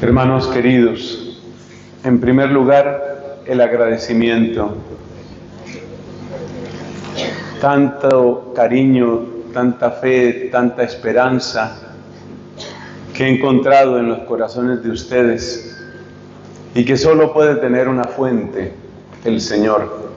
Hermanos queridos, en primer lugar, el agradecimiento. Tanto cariño, tanta fe, tanta esperanza que he encontrado en los corazones de ustedes y que solo puede tener una fuente, el Señor.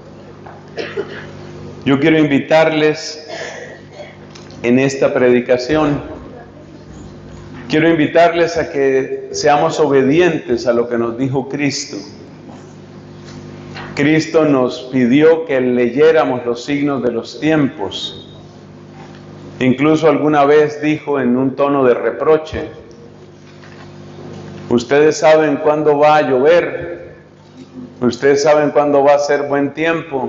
Yo quiero invitarles en esta predicación, quiero invitarles a que seamos obedientes a lo que nos dijo Cristo. Cristo nos pidió que leyéramos los signos de los tiempos. Incluso alguna vez dijo en un tono de reproche: ustedes saben cuándo va a llover, ustedes saben cuándo va a ser buen tiempo,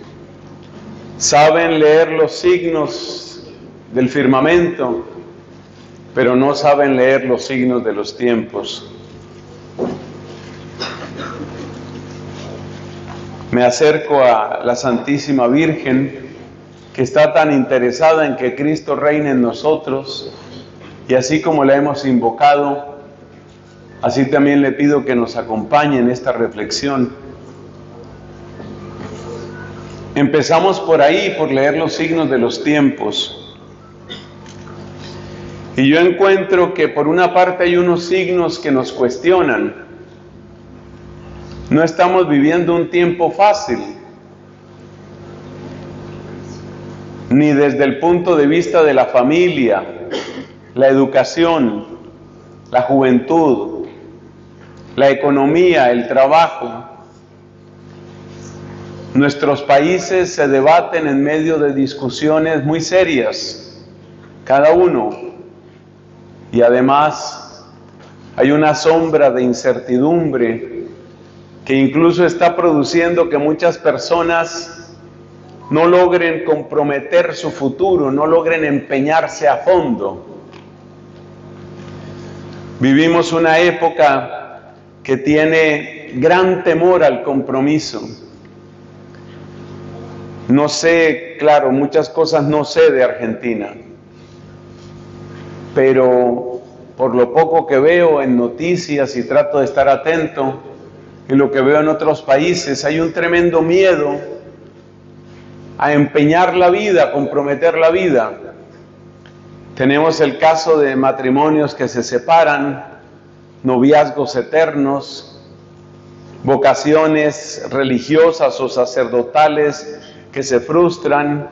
saben leer los signos del firmamento, pero no saben leer los signos de los tiempos. Me acerco a la Santísima Virgen, que está tan interesada en que Cristo reine en nosotros, y así como la hemos invocado, así también le pido que nos acompañe en esta reflexión. Empezamos por ahí, por leer los signos de los tiempos. Y yo encuentro que por una parte hay unos signos que nos cuestionan. No estamos viviendo un tiempo fácil, ni desde el punto de vista de la familia, la educación, la juventud, la economía, el trabajo. Nuestros países se debaten en medio de discusiones muy serias, cada uno. Y además hay una sombra de incertidumbre que incluso está produciendo que muchas personas no logren comprometer su futuro, no logren empeñarse a fondo. Vivimos una época que tiene gran temor al compromiso. No sé, claro, muchas cosas no sé de Argentina, pero por lo poco que veo en noticias y trato de estar atento en lo que veo en otros países, hay un tremendo miedo a empeñar la vida, a comprometer la vida. Tenemos el caso de matrimonios que se separan, noviazgos eternos, vocaciones religiosas o sacerdotales que se frustran.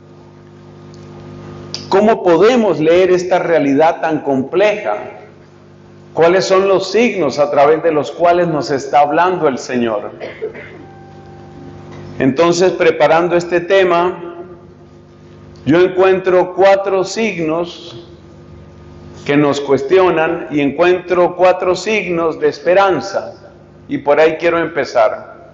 ¿Cómo podemos leer esta realidad tan compleja? ¿Cuáles son los signos a través de los cuales nos está hablando el Señor? Entonces, preparando este tema, yo encuentro 4 signos que nos cuestionan y encuentro 4 signos de esperanza, y por ahí quiero empezar.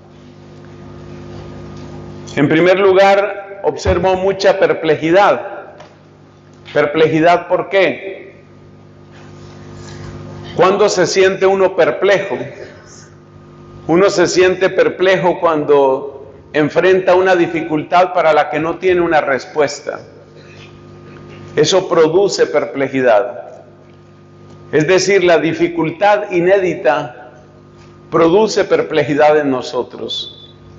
En primer lugar, observo mucha perplejidad. ¿Perplejidad por qué? ¿Cuándo se siente uno perplejo? Uno se siente perplejo cuando enfrenta una dificultad para la que no tiene una respuesta. Eso produce perplejidad. Es decir, la dificultad inédita produce perplejidad en nosotros.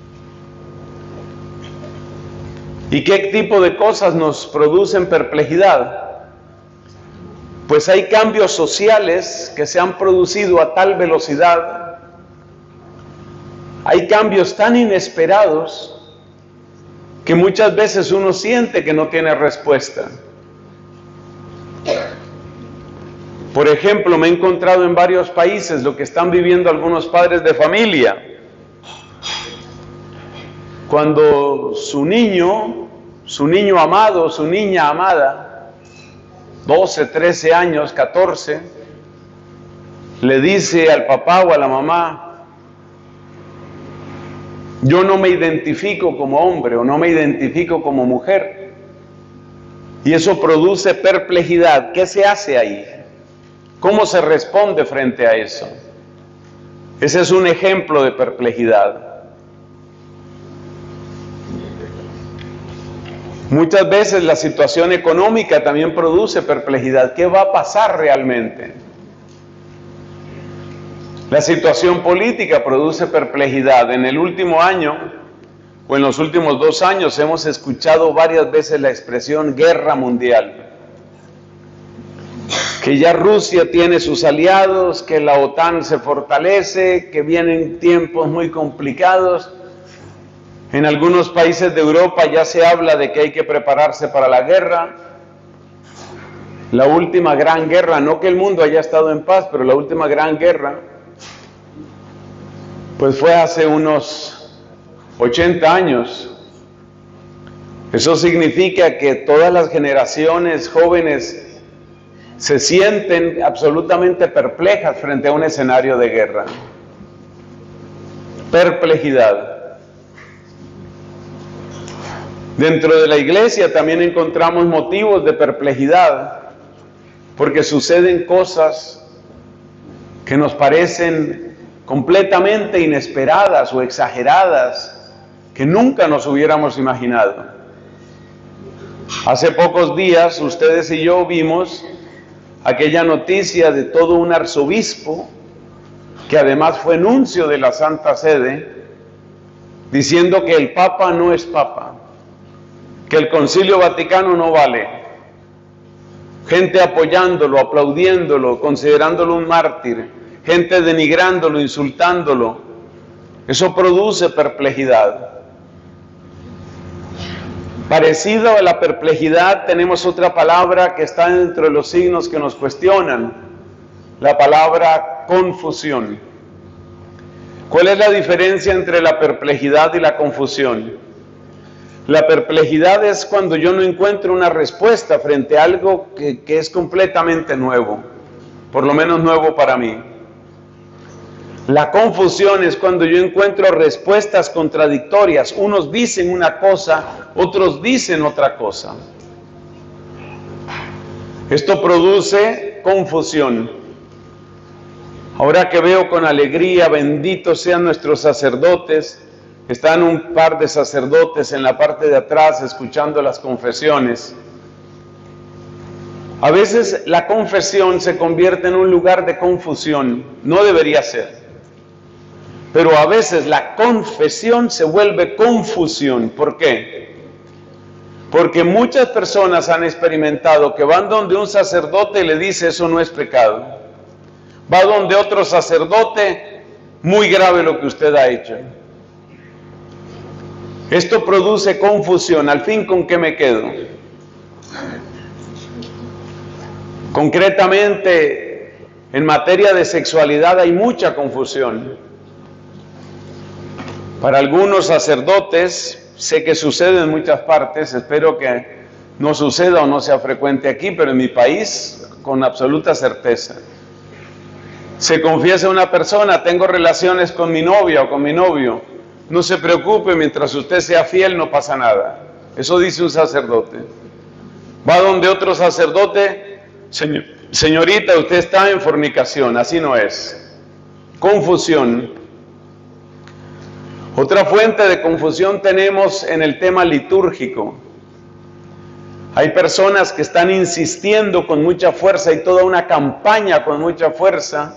¿Y qué tipo de cosas nos producen perplejidad? Pues hay cambios sociales que se han producido a tal velocidad, hay cambios tan inesperados que muchas veces uno siente que no tiene respuesta. Por ejemplo, me he encontrado en varios países lo que están viviendo algunos padres de familia. Cuando su niño amado, su niña amada, 12, 13 años, 14, le dice al papá o a la mamá: yo no me identifico como hombre o no me identifico como mujer. Y eso produce perplejidad. ¿Qué se hace ahí? ¿Cómo se responde frente a eso? Ese es un ejemplo de perplejidad. Muchas veces la situación económica también produce perplejidad. ¿Qué va a pasar realmente? La situación política produce perplejidad. En el último año, o en los últimos 2 años, hemos escuchado varias veces la expresión guerra mundial. Que ya Rusia tiene sus aliados, que la OTAN se fortalece, que vienen tiempos muy complicados. En algunos países de Europa ya se habla de que hay que prepararse para la guerra. La última gran guerra, no que el mundo haya estado en paz, pero la última gran guerra, pues fue hace unos 80 años. Eso significa que todas las generaciones jóvenes se sienten absolutamente perplejas frente a un escenario de guerra. Perplejidad. Dentro de la iglesia también encontramos motivos de perplejidad, porque suceden cosas que nos parecen completamente inesperadas o exageradas, que nunca nos hubiéramos imaginado. Hace pocos días ustedes y yo vimos aquella noticia de todo un arzobispo, que además fue nuncio de la Santa Sede, diciendo que el Papa no es Papa, que el Concilio Vaticano no vale. Gente apoyándolo, aplaudiéndolo, considerándolo un mártir, gente denigrándolo, insultándolo. Eso produce perplejidad. Parecido a la perplejidad, tenemos otra palabra que está dentro de los signos que nos cuestionan, la palabra confusión. ¿Cuál es la diferencia entre la perplejidad y la confusión? La perplejidad es cuando yo no encuentro una respuesta frente a algo que es completamente nuevo, por lo menos nuevo para mí. La confusión es cuando yo encuentro respuestas contradictorias. Unos dicen una cosa, otros dicen otra cosa. Esto produce confusión. Ahora que veo con alegría, benditos sean nuestros sacerdotes, están un par de sacerdotes en la parte de atrás escuchando las confesiones. A veces la confesión se convierte en un lugar de confusión. No debería ser. Pero a veces la confesión se vuelve confusión. ¿Por qué? Porque muchas personas han experimentado que van donde un sacerdote y le dice eso no es pecado. Va donde otro sacerdote, muy grave lo que usted ha hecho. Esto produce confusión. Al fin, ¿con qué me quedo? Concretamente, en materia de sexualidad hay mucha confusión. Para algunos sacerdotes, sé que sucede en muchas partes, espero que no suceda o no sea frecuente aquí, pero en mi país, con absoluta certeza. Se confiesa una persona, tengo relaciones con mi novia o con mi novio, no se preocupe, mientras usted sea fiel no pasa nada. Eso dice un sacerdote. Va donde otro sacerdote, señorita, usted está en fornicación, así no es. Confusión. Otra fuente de confusión tenemos en el tema litúrgico. Hay personas que están insistiendo con mucha fuerza y toda una campaña con mucha fuerza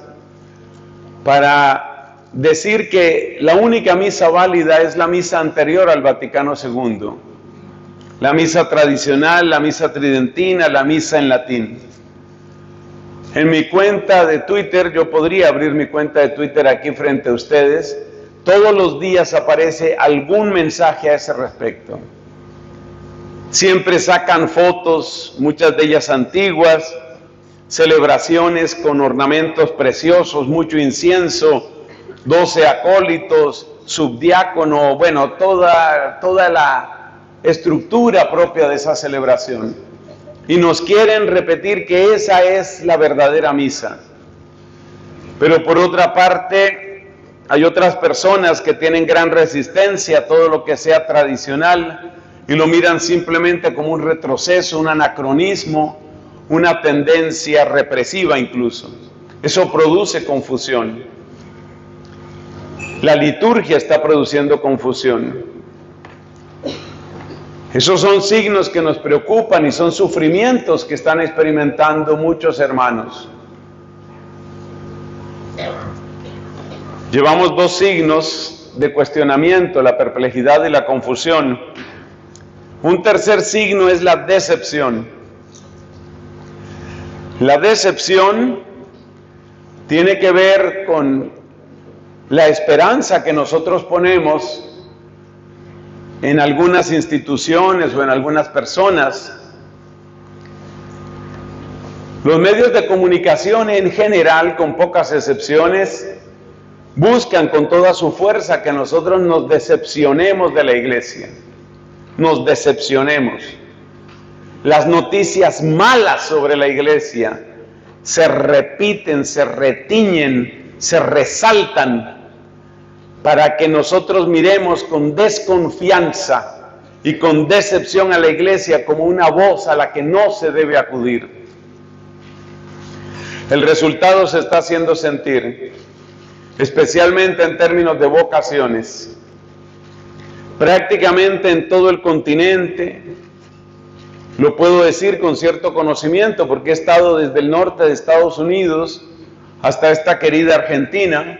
para decir que la única misa válida es la misa anterior al Vaticano II. La misa tradicional, la misa tridentina, la misa en latín. En mi cuenta de Twitter, yo podría abrir mi cuenta de Twitter aquí frente a ustedes. Todos los días aparece algún mensaje a ese respecto. Siempre sacan fotos, muchas de ellas antiguas, celebraciones con ornamentos preciosos, mucho incienso, 12 acólitos, subdiácono, bueno, toda la estructura propia de esa celebración. Y nos quieren repetir que esa es la verdadera misa. Pero por otra parte, hay otras personas que tienen gran resistencia a todo lo que sea tradicional y lo miran simplemente como un retroceso, un anacronismo, una tendencia represiva incluso. Eso produce confusión. La liturgia está produciendo confusión. Esos son signos que nos preocupan y son sufrimientos que están experimentando muchos hermanos. Llevamos dos signos de cuestionamiento, la perplejidad y la confusión. Un tercer signo es la decepción. La decepción tiene que ver con la esperanza que nosotros ponemos en algunas instituciones o en algunas personas. Los medios de comunicación en general, con pocas excepciones, buscan con toda su fuerza que nosotros nos decepcionemos de la iglesia, nos decepcionemos. Las noticias malas sobre la iglesia se repiten, se retiñen, se resaltan para que nosotros miremos con desconfianza y con decepción a la iglesia como una voz a la que no se debe acudir. El resultado se está haciendo sentir, especialmente en términos de vocaciones. Prácticamente en todo el continente, lo puedo decir con cierto conocimiento porque he estado desde el norte de Estados Unidos hasta esta querida Argentina.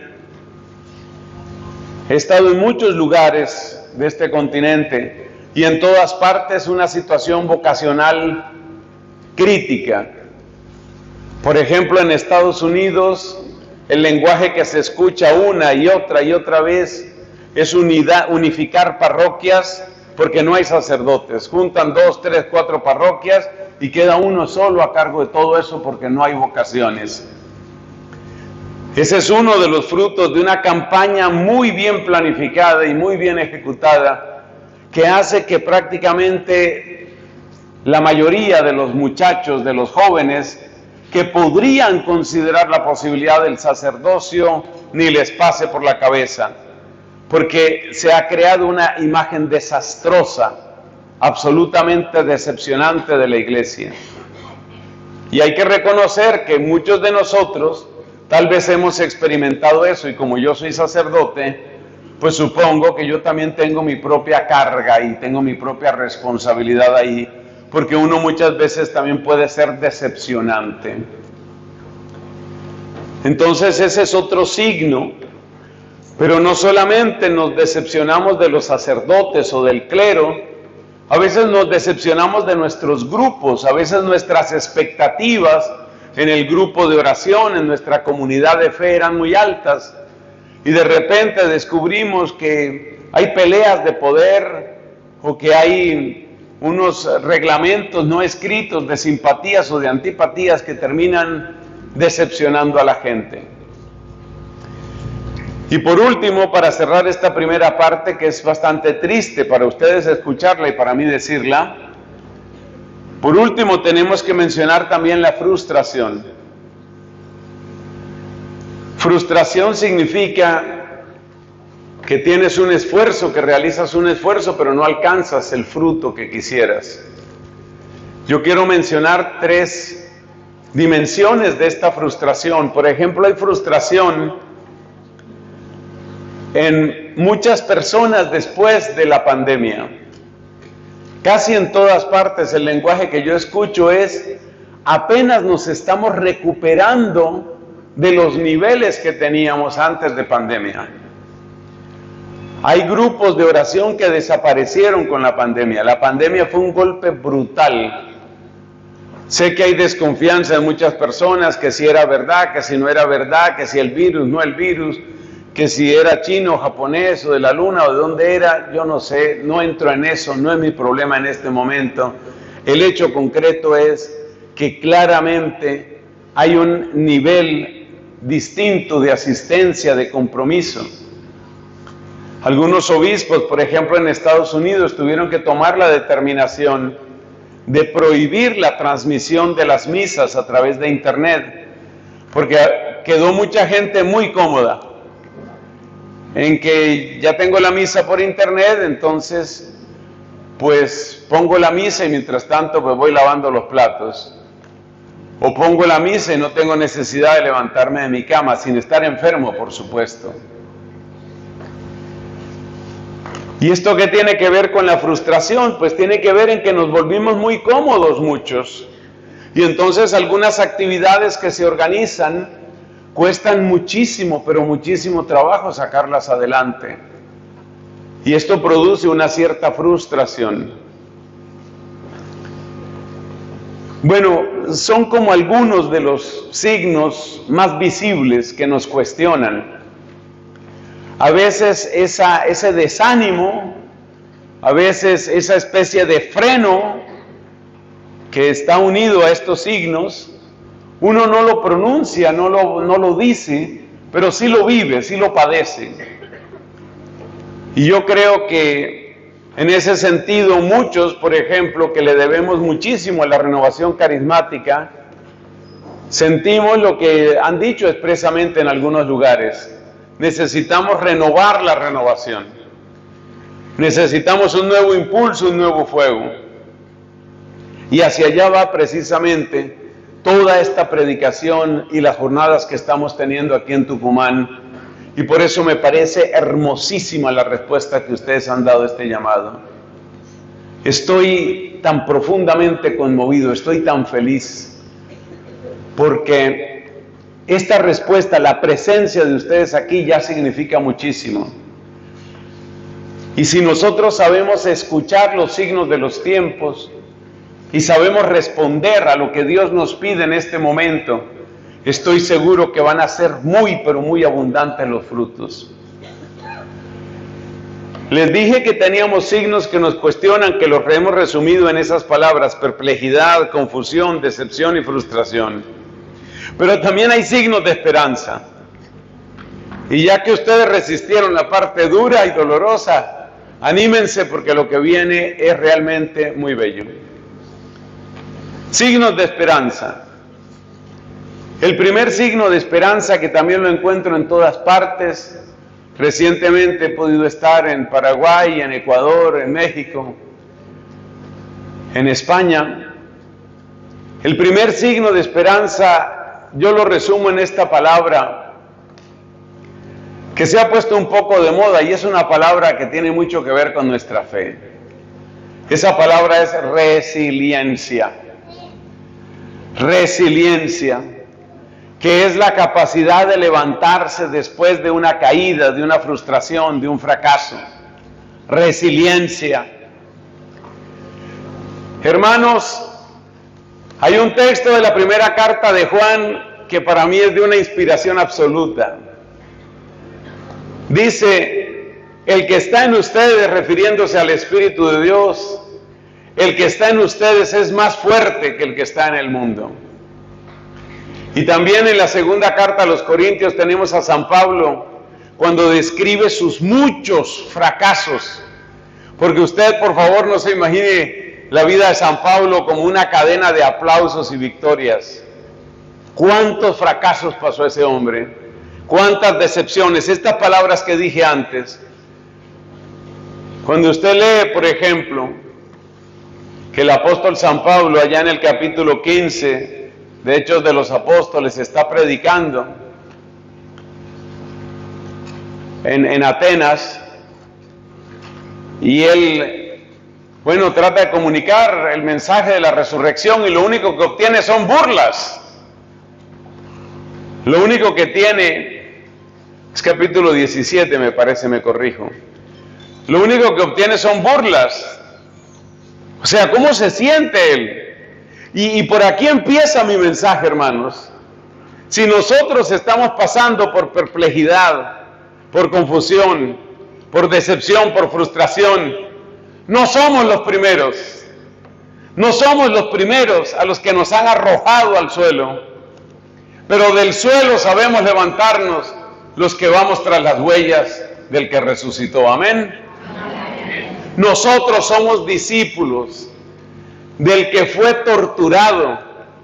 He estado en muchos lugares de este continente y en todas partes una situación vocacional crítica. Por ejemplo, en Estados Unidos, el lenguaje que se escucha una y otra vez es unificar parroquias porque no hay sacerdotes. Juntan 2, 3, 4 parroquias y queda uno solo a cargo de todo eso porque no hay vocaciones. Ese es uno de los frutos de una campaña muy bien planificada y muy bien ejecutada que hace que prácticamente la mayoría de los muchachos, de los jóvenes, que podrían considerar la posibilidad del sacerdocio, ni les pase por la cabeza, porque se ha creado una imagen desastrosa, absolutamente decepcionante de la iglesia. Y hay que reconocer que muchos de nosotros tal vez hemos experimentado eso, y como yo soy sacerdote, pues supongo que yo también tengo mi propia carga y tengo mi propia responsabilidad ahí, porque uno muchas veces también puede ser decepcionante. Entonces ese es otro signo, pero no solamente nos decepcionamos de los sacerdotes o del clero, a veces nos decepcionamos de nuestros grupos, a veces nuestras expectativas en el grupo de oración, en nuestra comunidad de fe eran muy altas, y de repente descubrimos que hay peleas de poder o que hay unos reglamentos no escritos de simpatías o de antipatías que terminan decepcionando a la gente. Y por último, para cerrar esta primera parte, que es bastante triste para ustedes escucharla y para mí decirla, por último tenemos que mencionar también la frustración. Frustración significa que tienes un esfuerzo, que realizas un esfuerzo, pero no alcanzas el fruto que quisieras. Yo quiero mencionar 3 dimensiones de esta frustración. Por ejemplo, hay frustración en muchas personas después de la pandemia. Casi en todas partes el lenguaje que yo escucho es: apenas nos estamos recuperando de los niveles que teníamos antes de pandemia. Hay grupos de oración que desaparecieron con la pandemia. La pandemia fue un golpe brutal. Sé que hay desconfianza en muchas personas, que si era verdad, que si no era verdad, que si el virus, no el virus, que si era chino, japonés, o de la luna, o de dónde era, yo no sé, no entro en eso, no es mi problema en este momento. El hecho concreto es que claramente hay un nivel distinto de asistencia, de compromiso. Algunos obispos, por ejemplo, en Estados Unidos, tuvieron que tomar la determinación de prohibir la transmisión de las misas a través de internet, porque quedó mucha gente muy cómoda en que ya tengo la misa por internet, entonces pues pongo la misa y mientras tanto pues voy lavando los platos, o pongo la misa y no tengo necesidad de levantarme de mi cama, sin estar enfermo, por supuesto. ¿Y esto qué tiene que ver con la frustración? Pues tiene que ver en que nos volvimos muy cómodos muchos, y entonces algunas actividades que se organizan cuestan muchísimo, pero muchísimo trabajo sacarlas adelante. Y esto produce una cierta frustración. Bueno, son como algunos de los signos más visibles que nos cuestionan. A veces ese desánimo, a veces esa especie de freno que está unido a estos signos, uno no lo pronuncia, no lo dice, pero sí lo vive, sí lo padece. Y yo creo que en ese sentido muchos, por ejemplo, que le debemos muchísimo a la renovación carismática, sentimos lo que han dicho expresamente en algunos lugares: necesitamos renovar la renovación, necesitamos un nuevo impulso, un nuevo fuego. Y hacia allá va precisamente toda esta predicación y las jornadas que estamos teniendo aquí en Tucumán. Y por eso me parece hermosísima la respuesta que ustedes han dado a este llamado. Estoy tan profundamente conmovido, estoy tan feliz, porque esta respuesta, la presencia de ustedes aquí ya significa muchísimo. Y si nosotros sabemos escuchar los signos de los tiempos y sabemos responder a lo que Dios nos pide en este momento, estoy seguro que van a ser muy, pero muy abundantes los frutos. Les dije que teníamos signos que nos cuestionan, que los hemos resumido en esas palabras: perplejidad, confusión, decepción y frustración. Pero también hay signos de esperanza. Y ya que ustedes resistieron la parte dura y dolorosa, anímense, porque lo que viene es realmente muy bello. Signos de esperanza. El primer signo de esperanza, que también lo encuentro en todas partes, recientemente he podido estar en Paraguay, en Ecuador, en México, en España. El primer signo de esperanza yo lo resumo en esta palabra que se ha puesto un poco de moda, y es una palabra que tiene mucho que ver con nuestra fe. Esa palabra es resiliencia. Resiliencia, que es la capacidad de levantarse después de una caída, de una frustración, de un fracaso. Resiliencia. Hermanos, hay un texto de la primera carta de Juan que para mí es de una inspiración absoluta. Dice: el que está en ustedes, refiriéndose al Espíritu de Dios, el que está en ustedes es más fuerte que el que está en el mundo. Y también en la segunda carta a los Corintios tenemos a San Pablo cuando describe sus muchos fracasos. Porque usted, por favor, no se imagine la vida de San Pablo como una cadena de aplausos y victorias. ¿Cuántos fracasos pasó ese hombre? ¿Cuántas decepciones? Estas palabras que dije antes. Cuando usted lee, por ejemplo, que el apóstol San Pablo, allá en el capítulo 15 de Hechos de los Apóstoles, está predicando en Atenas, y él, bueno, trata de comunicar el mensaje de la resurrección, y lo único que obtiene son burlas. Lo único que tiene, es capítulo 17 me parece, me corrijo, lo único que obtiene son burlas. O sea, ¿cómo se siente él? Y por aquí empieza mi mensaje, hermanos. Si nosotros estamos pasando por perplejidad, por confusión, por decepción, por frustración, no somos los primeros. No somos los primeros a los que nos han arrojado al suelo. Pero del suelo sabemos levantarnos los que vamos tras las huellas del que resucitó. Amén. Nosotros somos discípulos del que fue torturado,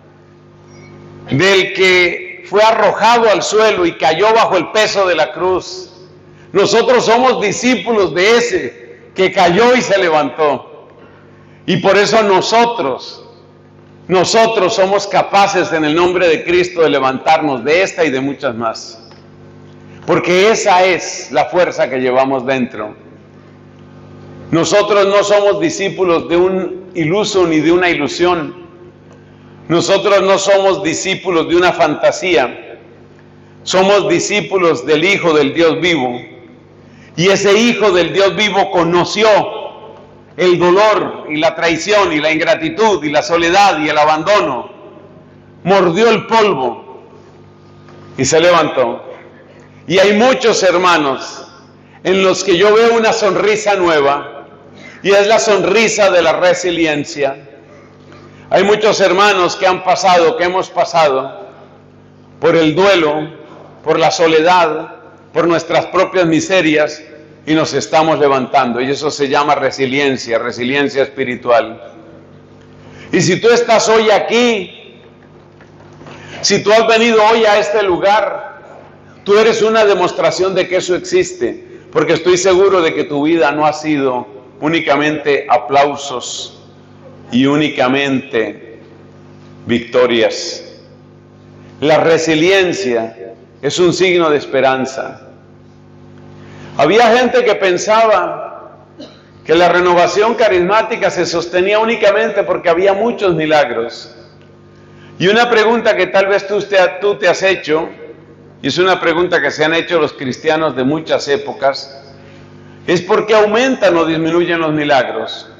del que fue arrojado al suelo y cayó bajo el peso de la cruz. Nosotros somos discípulos de ese que cayó y se levantó. Y por eso nosotros somos capaces en el nombre de Cristo de levantarnos de esta y de muchas más. Porque esa es la fuerza que llevamos dentro. Nosotros no somos discípulos de un iluso ni de una ilusión. Nosotros no somos discípulos de una fantasía. Somos discípulos del Hijo del Dios vivo. Y ese Hijo del Dios vivo conoció el dolor y la traición y la ingratitud y la soledad y el abandono. Mordió el polvo y se levantó. Y hay muchos hermanos en los que yo veo una sonrisa nueva, y es la sonrisa de la resiliencia. Hay muchos hermanos que han pasado, que hemos pasado por el duelo, por la soledad, por nuestras propias miserias, y nos estamos levantando, y eso se llama resiliencia, resiliencia espiritual. Y si tú estás hoy aquí, si tú has venido hoy a este lugar, tú eres una demostración de que eso existe, porque estoy seguro de que tu vida no ha sido únicamente aplausos y únicamente victorias. La resiliencia es un signo de esperanza. Había gente que pensaba que la renovación carismática se sostenía únicamente porque había muchos milagros. Y una pregunta que tal vez tú te has hecho, y es una pregunta que se han hecho los cristianos de muchas épocas, es ¿por qué aumentan o disminuyen los milagros?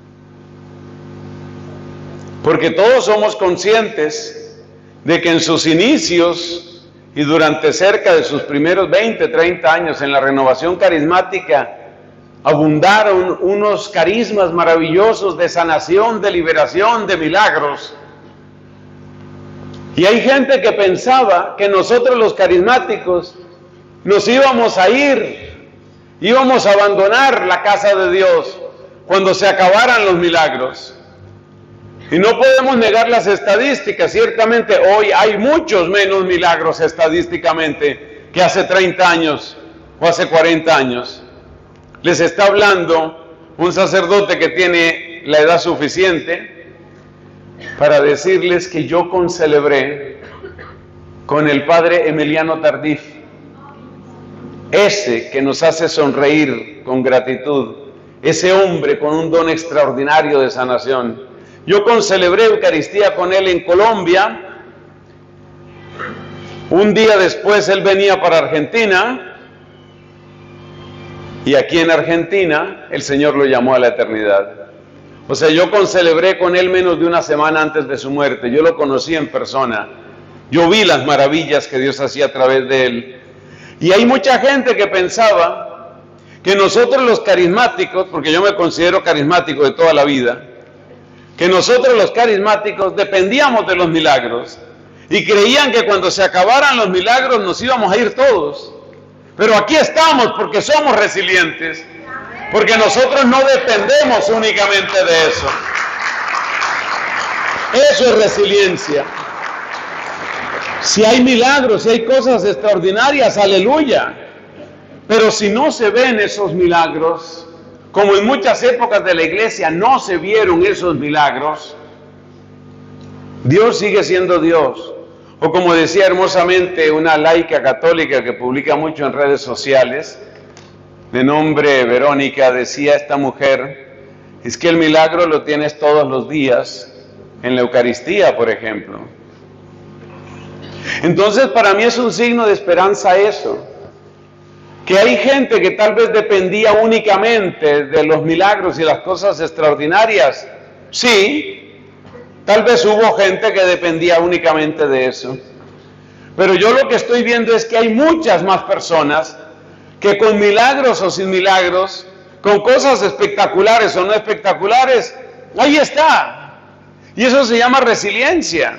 Porque todos somos conscientes de que en sus inicios y durante cerca de sus primeros 20, 30 años en la renovación carismática, abundaron unos carismas maravillosos de sanación, de liberación, de milagros. Y hay gente que pensaba que nosotros los carismáticos nos íbamos a ir, íbamos a abandonar la casa de Dios cuando se acabaran los milagros. Y no podemos negar las estadísticas. Ciertamente hoy hay muchos menos milagros estadísticamente que hace 30 años o hace 40 años. Les está hablando un sacerdote que tiene la edad suficiente para decirles que yo concelebré con el padre Emiliano Tardif, ese que nos hace sonreír con gratitud, ese hombre con un don extraordinario de sanación. Yo concelebré Eucaristía con él en Colombia. Un día después él venía para Argentina, y aquí en Argentina el Señor lo llamó a la eternidad. O sea, yo concelebré con él menos de una semana antes de su muerte. Yo lo conocí en persona. Yo vi las maravillas que Dios hacía a través de él. Y hay mucha gente que pensaba que nosotros los carismáticos, porque yo me considero carismático de toda la vida, que nosotros los carismáticos dependíamos de los milagros y creían que cuando se acabaran los milagros nos íbamos a ir todos. Pero aquí estamos porque somos resilientes, porque nosotros no dependemos únicamente de eso. Eso es resiliencia. Si hay milagros, si hay cosas extraordinarias, aleluya. Pero si no se ven esos milagros, como en muchas épocas de la iglesia no se vieron esos milagros, Dios sigue siendo Dios. O como decía hermosamente una laica católica que publica mucho en redes sociales, de nombre Verónica, decía esta mujer, es que el milagro lo tienes todos los días, en la Eucaristía, por ejemplo. Entonces, para mí es un signo de esperanza eso, que hay gente que tal vez dependía únicamente de los milagros y las cosas extraordinarias. Sí, tal vez hubo gente que dependía únicamente de eso. Pero yo lo que estoy viendo es que hay muchas más personas que con milagros o sin milagros, con cosas espectaculares o no espectaculares, ahí está. Y eso se llama resiliencia.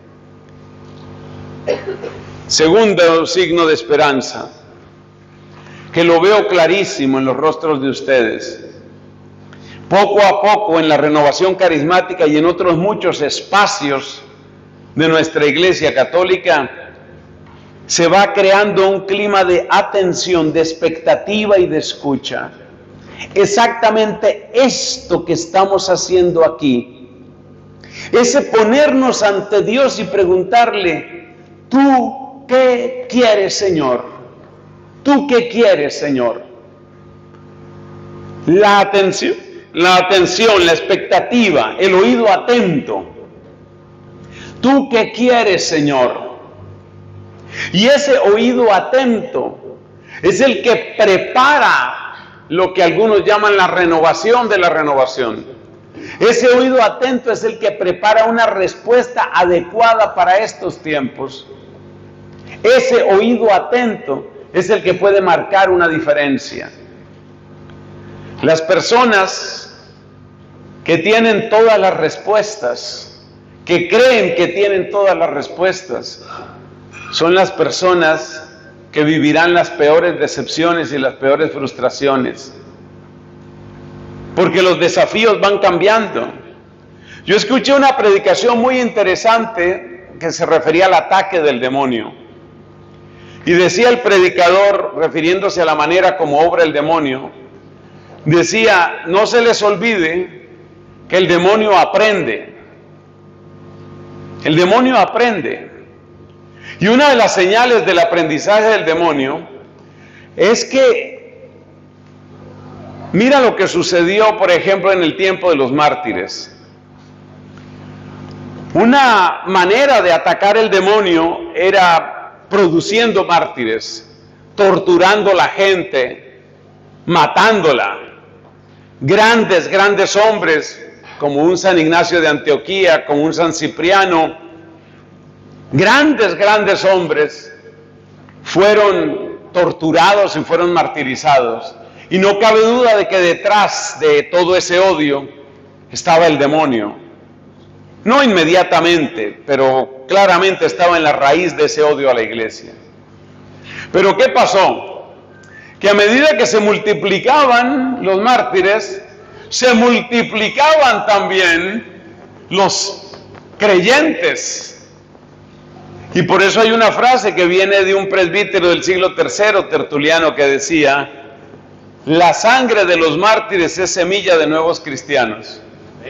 Segundo signo de esperanza, que lo veo clarísimo en los rostros de ustedes. Poco a poco en la renovación carismática y en otros muchos espacios de nuestra Iglesia Católica, se va creando un clima de atención, de expectativa y de escucha. Exactamente esto que estamos haciendo aquí, ese ponernos ante Dios y preguntarle, ¿tú qué quieres, Señor? ¿Tú qué quieres, Señor? La atención, la expectativa, el oído atento. ¿Tú qué quieres, Señor? Y ese oído atento es el que prepara lo que algunos llaman la renovación de la renovación. Ese oído atento es el que prepara una respuesta adecuada para estos tiempos. Ese oído atento es el que puede marcar una diferencia. Las personas que tienen todas las respuestas, que creen que tienen todas las respuestas, son las personas que vivirán las peores decepciones y las peores frustraciones. Porque los desafíos van cambiando. Yo escuché una predicación muy interesante que se refería al ataque del demonio. Y decía el predicador, refiriéndose a la manera como obra el demonio, decía, no se les olvide que el demonio aprende. El demonio aprende. Y una de las señales del aprendizaje del demonio es que, mira lo que sucedió, por ejemplo, en el tiempo de los mártires. Una manera de atacar el demonio era produciendo mártires, torturando a la gente, matándola. Grandes hombres, como un San Ignacio de Antioquía, como un San Cipriano, grandes hombres fueron torturados y fueron martirizados. Y no cabe duda de que detrás de todo ese odio estaba el demonio. No inmediatamente, pero claramente estaba en la raíz de ese odio a la iglesia. Pero ¿qué pasó? Que a medida que se multiplicaban los mártires, se multiplicaban también los creyentes. Y por eso hay una frase que viene de un presbítero del siglo III, Tertuliano, que decía: la sangre de los mártires es semilla de nuevos cristianos.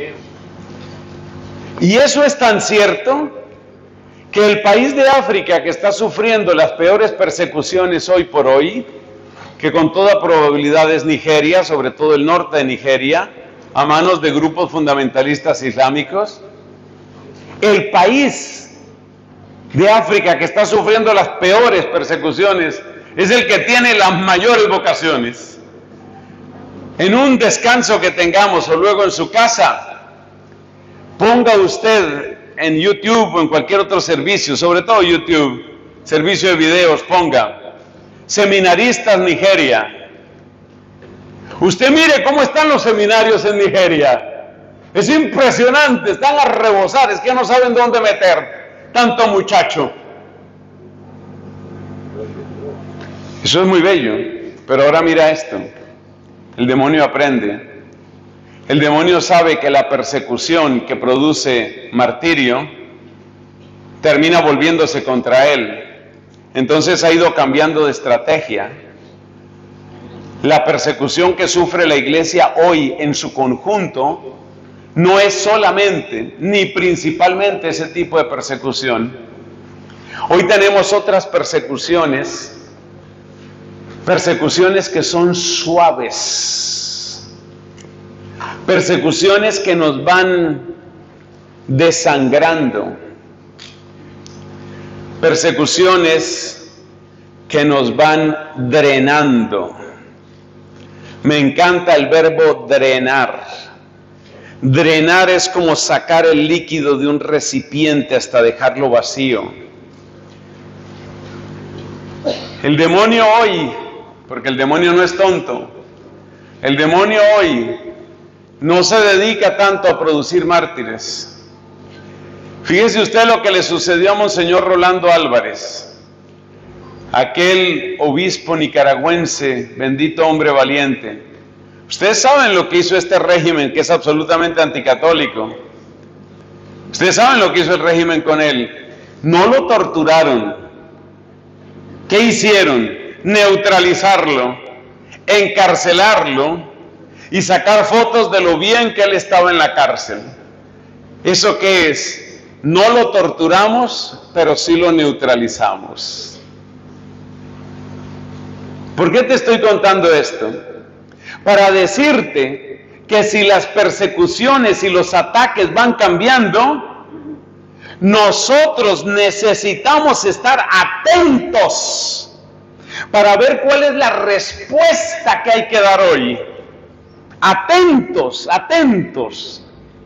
Y eso es tan cierto que el país de África que está sufriendo las peores persecuciones hoy por hoy, que con toda probabilidad es Nigeria, sobre todo el norte de Nigeria, a manos de grupos fundamentalistas islámicos, el país de África que está sufriendo las peores persecuciones es el que tiene las mayores vocaciones. En un descanso que tengamos o luego en su casa, ponga usted en YouTube o en cualquier otro servicio, sobre todo YouTube, servicio de videos, ponga seminaristas Nigeria. Usted mire cómo están los seminarios en Nigeria. Es impresionante, están a rebosar, es que no saben dónde meter tanto muchacho. Eso es muy bello, pero ahora mira esto. El demonio aprende. El demonio sabe que la persecución que produce martirio termina volviéndose contra él. Entonces ha ido cambiando de estrategia. La persecución que sufre la iglesia hoy en su conjunto no es solamente ni principalmente ese tipo de persecución. Hoy tenemos otras persecuciones que son suaves, persecuciones que nos van desangrando, persecuciones que nos van drenando. Me encanta el verbo drenar. Drenar es como sacar el líquido de un recipiente hasta dejarlo vacío. El demonio hoy, porque el demonio no es tonto, el demonio hoy no se dedica tanto a producir mártires. Fíjese usted lo que le sucedió a Monseñor Rolando Álvarez, aquel obispo nicaragüense, bendito hombre valiente. Ustedes saben lo que hizo este régimen, que es absolutamente anticatólico. Ustedes saben lo que hizo el régimen con él. No lo torturaron. ¿Qué hicieron? Neutralizarlo, encarcelarlo y sacar fotos de lo bien que él estaba en la cárcel. ¿Eso qué es? No lo torturamos, pero sí lo neutralizamos. ¿Por qué te estoy contando esto? Para decirte que si las persecuciones y los ataques van cambiando, Nosotros necesitamos estar atentos para ver cuál es la respuesta que hay que dar hoy. Atentos, atentos.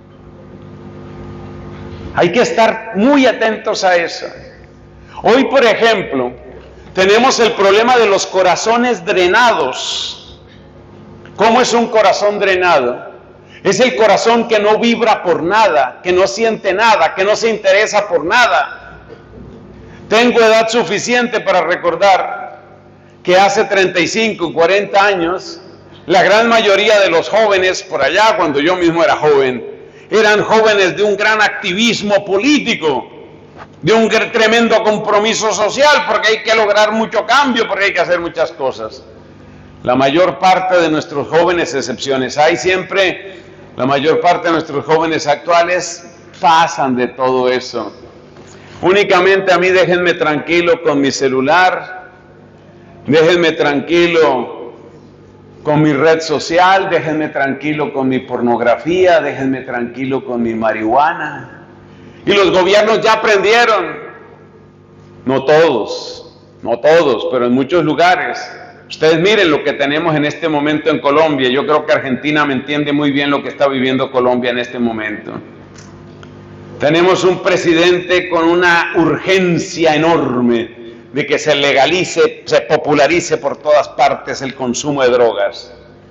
Hay que estar muy atentos a eso. Hoy, por ejemplo, tenemos el problema de los corazones drenados. ¿Cómo es un corazón drenado? Es el corazón que no vibra por nada, que no siente nada, que no se interesa por nada. Tengo edad suficiente para recordar que hace 35, 40 años, la gran mayoría de los jóvenes, por allá cuando yo mismo era joven, eran jóvenes de un gran activismo político, de un tremendo compromiso social, porque hay que lograr mucho cambio, porque hay que hacer muchas cosas. La mayor parte de nuestros jóvenes, excepciones hay siempre, la mayor parte de nuestros jóvenes actuales pasan de todo eso. Únicamente a mí déjenme tranquilo con mi celular, déjenme tranquilo con mi red social, déjenme tranquilo con mi pornografía, déjenme tranquilo con mi marihuana. Y los gobiernos ya aprendieron, no todos, pero en muchos lugares. Ustedes miren lo que tenemos en este momento en Colombia. Yo creo que Argentina me entiende muy bien lo que está viviendo Colombia en este momento. Tenemos un presidente con una urgencia enorme de que se legalice, se popularice por todas partes el consumo de drogas.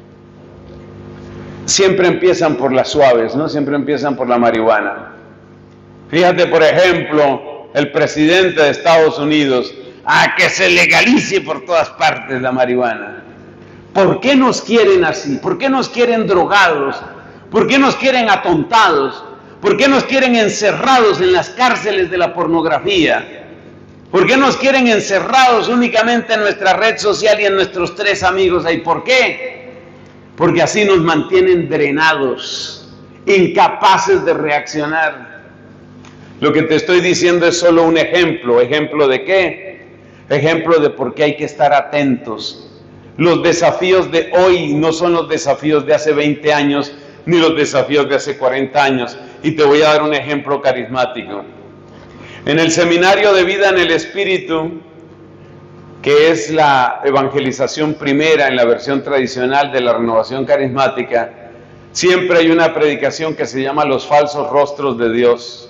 Siempre empiezan por las suaves, ¿no? Siempre empiezan por la marihuana. Fíjate, por ejemplo, el presidente de Estados Unidos, a que se legalice por todas partes la marihuana. ¿Por qué nos quieren así? ¿Por qué nos quieren drogados? ¿Por qué nos quieren atontados? ¿Por qué nos quieren encerrados en las cárceles de la pornografía? ¿Por qué nos quieren encerrados únicamente en nuestra red social y en nuestros 3 amigos ahí? ¿Por qué? Porque así nos mantienen drenados, incapaces de reaccionar. Lo que te estoy diciendo es solo un ejemplo. ¿Ejemplo de qué? Ejemplo de por qué hay que estar atentos. Los desafíos de hoy no son los desafíos de hace 20 años, ni los desafíos de hace 40 años. Y te voy a dar un ejemplo carismático. En el seminario de vida en el Espíritu, que es la evangelización primera en la versión tradicional de la renovación carismática, siempre hay una predicación que se llama Los falsos rostros de Dios.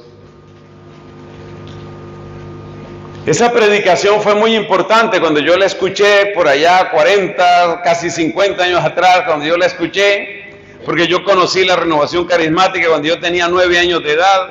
Esa predicación fue muy importante cuando yo la escuché por allá 40, casi 50 años atrás, cuando yo la escuché, porque yo conocí la renovación carismática cuando yo tenía 9 años de edad.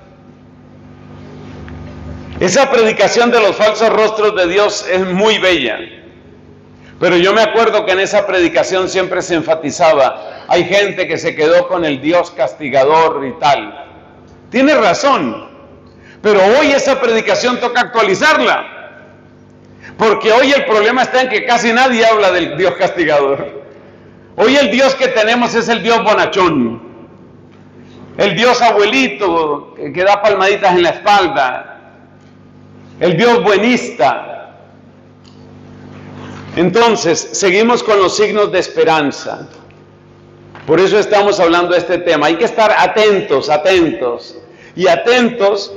Esa predicación de los falsos rostros de Dios es muy bella, pero yo me acuerdo que en esa predicación siempre se enfatizaba, hay gente que se quedó con el Dios castigador y tal. Tiene razón. Pero hoy esa predicación toca actualizarla, porque hoy el problema está en que casi nadie habla del Dios castigador. Hoy el Dios que tenemos es el Dios bonachón, el Dios abuelito que da palmaditas en la espalda, el Dios buenista. Entonces, seguimos con los signos de esperanza. Por eso estamos hablando de este tema. Hay que estar atentos, atentos. Y atentos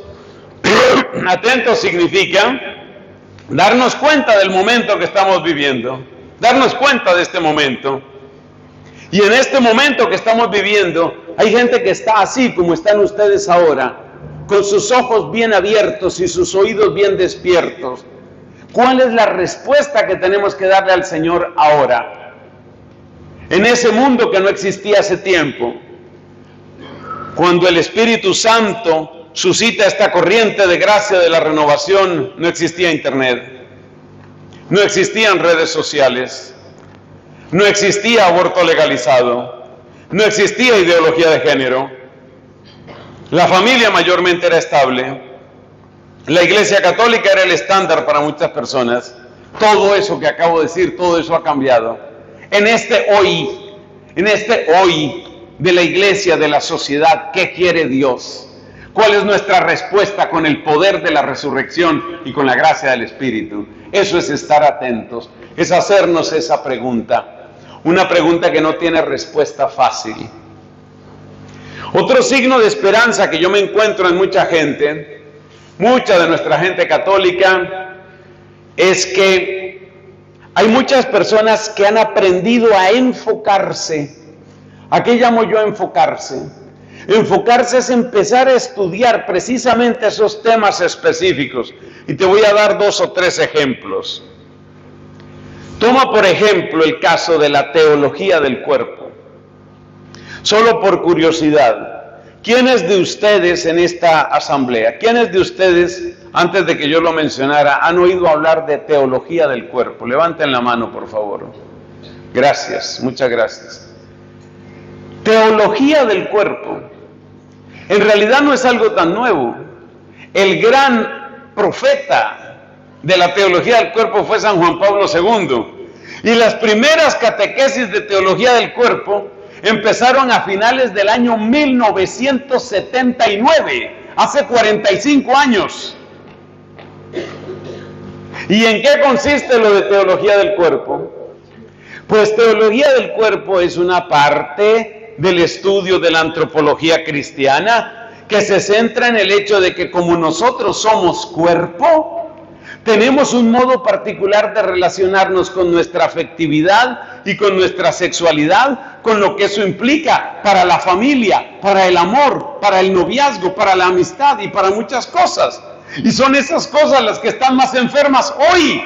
significa darnos cuenta del momento que estamos viviendo, darnos cuenta de este momento. Y en este momento que estamos viviendo, hay gente que está así como están ustedes ahora, con sus ojos bien abiertos y sus oídos bien despiertos. ¿Cuál es la respuesta que tenemos que darle al Señor ahora? En ese mundo que no existía hace tiempo, cuando el Espíritu Santo suscita esta corriente de gracia de la renovación, no existía internet, no existían redes sociales, no existía aborto legalizado, no existía ideología de género, la familia mayormente era estable, la Iglesia Católica era el estándar para muchas personas. Todo eso que acabo de decir, todo eso ha cambiado. En este hoy de la Iglesia, de la sociedad, ¿qué quiere Dios? ¿Cuál es nuestra respuesta con el poder de la resurrección y con la gracia del Espíritu? Eso es estar atentos, es hacernos esa pregunta, una pregunta que no tiene respuesta fácil. Otro signo de esperanza que yo me encuentro en mucha gente mucha de nuestra gente católica, es que hay muchas personas que han aprendido a enfocarse. ¿A qué llamo yo enfocarse? Enfocarse es empezar a estudiar precisamente esos temas específicos. Y te voy a dar 2 o 3 ejemplos. Toma por ejemplo el caso de la teología del cuerpo. Solo por curiosidad, ¿quiénes de ustedes en esta asamblea, quiénes de ustedes, antes de que yo lo mencionara, han oído hablar de teología del cuerpo? Levanten la mano, por favor. Gracias, muchas gracias. Teología del cuerpo. En realidad no es algo tan nuevo. El gran profeta de la teología del cuerpo fue San Juan Pablo II. Y las primeras catequesis de teología del cuerpo empezaron a finales del año 1979, hace 45 años. ¿Y en qué consiste lo de teología del cuerpo? Pues teología del cuerpo es una parte del estudio de la antropología cristiana que se centra en el hecho de que como nosotros somos cuerpo, tenemos un modo particular de relacionarnos con nuestra afectividad y con nuestra sexualidad, con lo que eso implica para la familia, para el amor, para el noviazgo, para la amistad y para muchas cosas. Y son esas cosas las que están más enfermas hoy.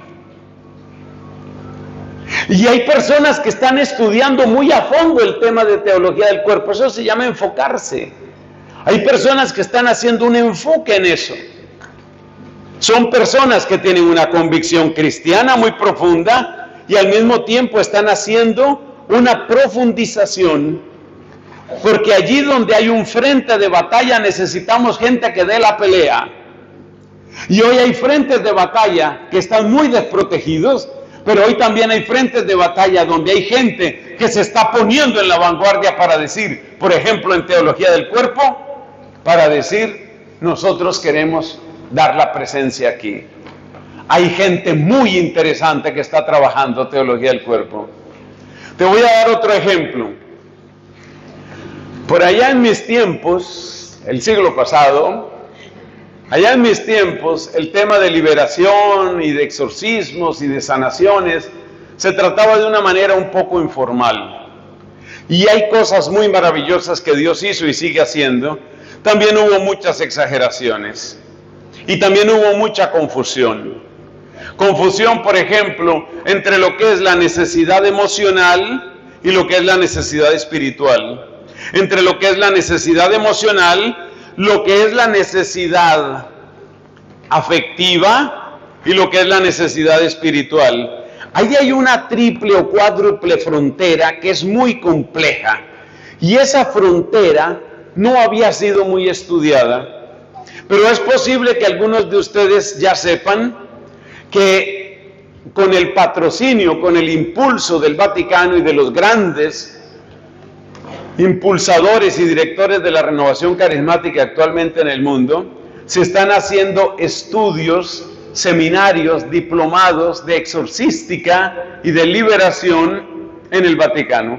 Y hay personas que están estudiando muy a fondo el tema de teología del cuerpo. Eso se llama enfocarse. Hay personas que están haciendo un enfoque en eso. Son personas que tienen una convicción cristiana muy profunda y al mismo tiempo están haciendo una profundización, porque allí donde hay un frente de batalla necesitamos gente que dé la pelea. Y hoy hay frentes de batalla que están muy desprotegidos, pero hoy también hay frentes de batalla donde hay gente que se está poniendo en la vanguardia para decir, por ejemplo en teología del cuerpo, para decir, nosotros queremos dar la presencia aquí. Hay gente muy interesante que está trabajando teología del cuerpo. Te voy a dar otro ejemplo. Por allá en mis tiempos, el siglo pasado, allá en mis tiempos, el tema de liberación y de exorcismos y de sanaciones se trataba de una manera un poco informal. Y hay cosas muy maravillosas que Dios hizo y sigue haciendo. También hubo muchas exageraciones. Y también hubo mucha confusión. Confusión, por ejemplo, entre lo que es la necesidad emocional y lo que es la necesidad espiritual. Entre lo que es la necesidad emocional, lo que es la necesidad afectiva y lo que es la necesidad espiritual. Ahí hay una triple o cuádruple frontera que es muy compleja. Y esa frontera no había sido muy estudiada. Pero es posible que algunos de ustedes ya sepan que con el patrocinio, con el impulso del Vaticano y de los grandes impulsadores y directores de la renovación carismática actualmente en el mundo, se están haciendo estudios, seminarios, diplomados de exorcística y de liberación en el Vaticano.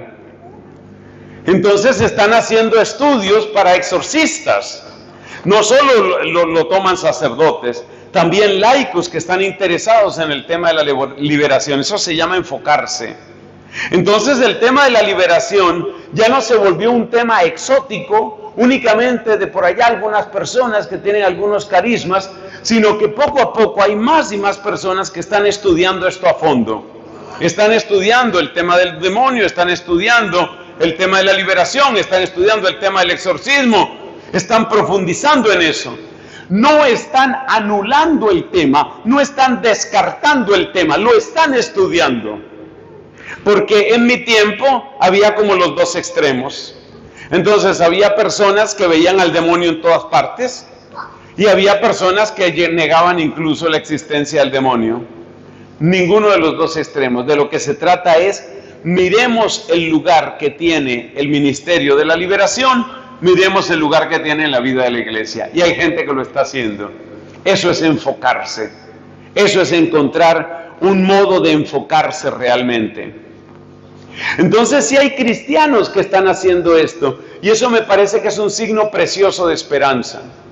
Entonces se están haciendo estudios para exorcistas. No solo lo toman sacerdotes, también laicos que están interesados en el tema de la liberación. Eso se llama enfocarse. Entonces el tema de la liberación ya no se volvió un tema exótico, únicamente de por allá algunas personas que tienen algunos carismas, sino que poco a poco hay más y más personas que están estudiando esto a fondo. Están estudiando el tema del demonio, están estudiando el tema de la liberación, están estudiando el tema del exorcismo. Están profundizando en eso. No están anulando el tema, no están descartando el tema, lo están estudiando. Porque en mi tiempo había como los dos extremos. Entonces había personas que veían al demonio en todas partes y había personas que negaban incluso la existencia del demonio. Ninguno de los dos extremos. De lo que se trata es, miremos el lugar que tiene el ministerio de la liberación, miremos el lugar que tiene en la vida de la iglesia. Y hay gente que lo está haciendo. Eso es enfocarse. Eso es encontrar un modo de enfocarse realmente. Entonces sí hay cristianos que están haciendo esto. Y eso me parece que es un signo precioso de esperanza.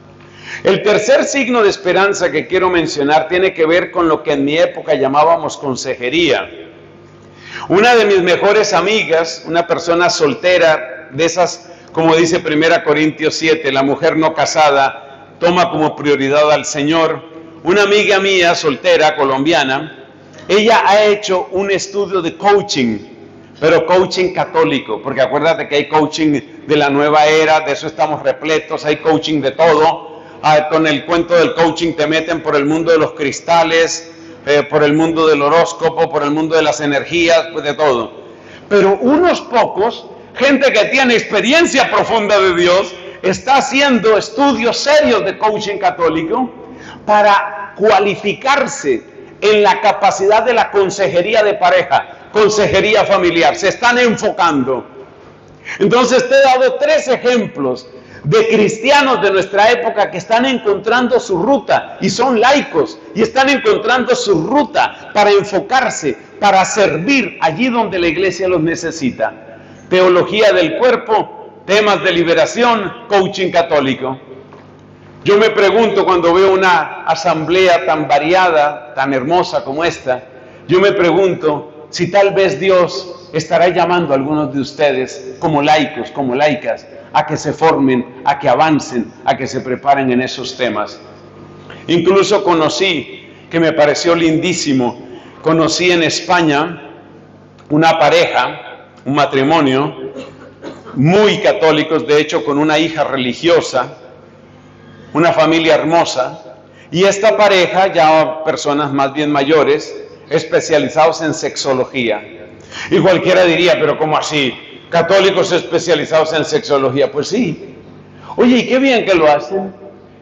El tercer signo de esperanza que quiero mencionar tiene que ver con lo que en mi época llamábamos consejería. Una de mis mejores amigas, una persona soltera, de esas, como dice 1 Corintios 7, la mujer no casada toma como prioridad al Señor. Una amiga mía, soltera, colombiana, ella ha hecho un estudio de coaching, pero coaching católico, porque acuérdate que hay coaching de la nueva era, de eso estamos repletos, hay coaching de todo. Con el cuento del coaching te meten por el mundo de los cristales, por el mundo del horóscopo, por el mundo de las energías, pues de todo. Pero unos pocos, gente que tiene experiencia profunda de Dios, está haciendo estudios serios de coaching católico para cualificarse en la capacidad de la consejería de pareja, consejería familiar. Se están enfocando. Entonces te he dado 3 ejemplos de cristianos de nuestra época que están encontrando su ruta, y son laicos, y están encontrando su ruta para enfocarse, para servir allí donde la iglesia los necesita. Teología del cuerpo, temas de liberación, coaching católico. Yo me pregunto, cuando veo una asamblea tan variada, tan hermosa como esta, yo me pregunto si tal vez Dios estará llamando a algunos de ustedes como laicos, como laicas, a que se formen, a que avancen, a que se preparen en esos temas. Incluso conocí, que me pareció lindísimo, conocí en España una pareja, un matrimonio, muy católicos, de hecho con una hija religiosa, una familia hermosa, y esta pareja, ya personas más bien mayores, especializados en sexología. Y cualquiera diría, pero ¿cómo así? ¿Católicos especializados en sexología? Pues sí. Oye, y qué bien que lo hacen.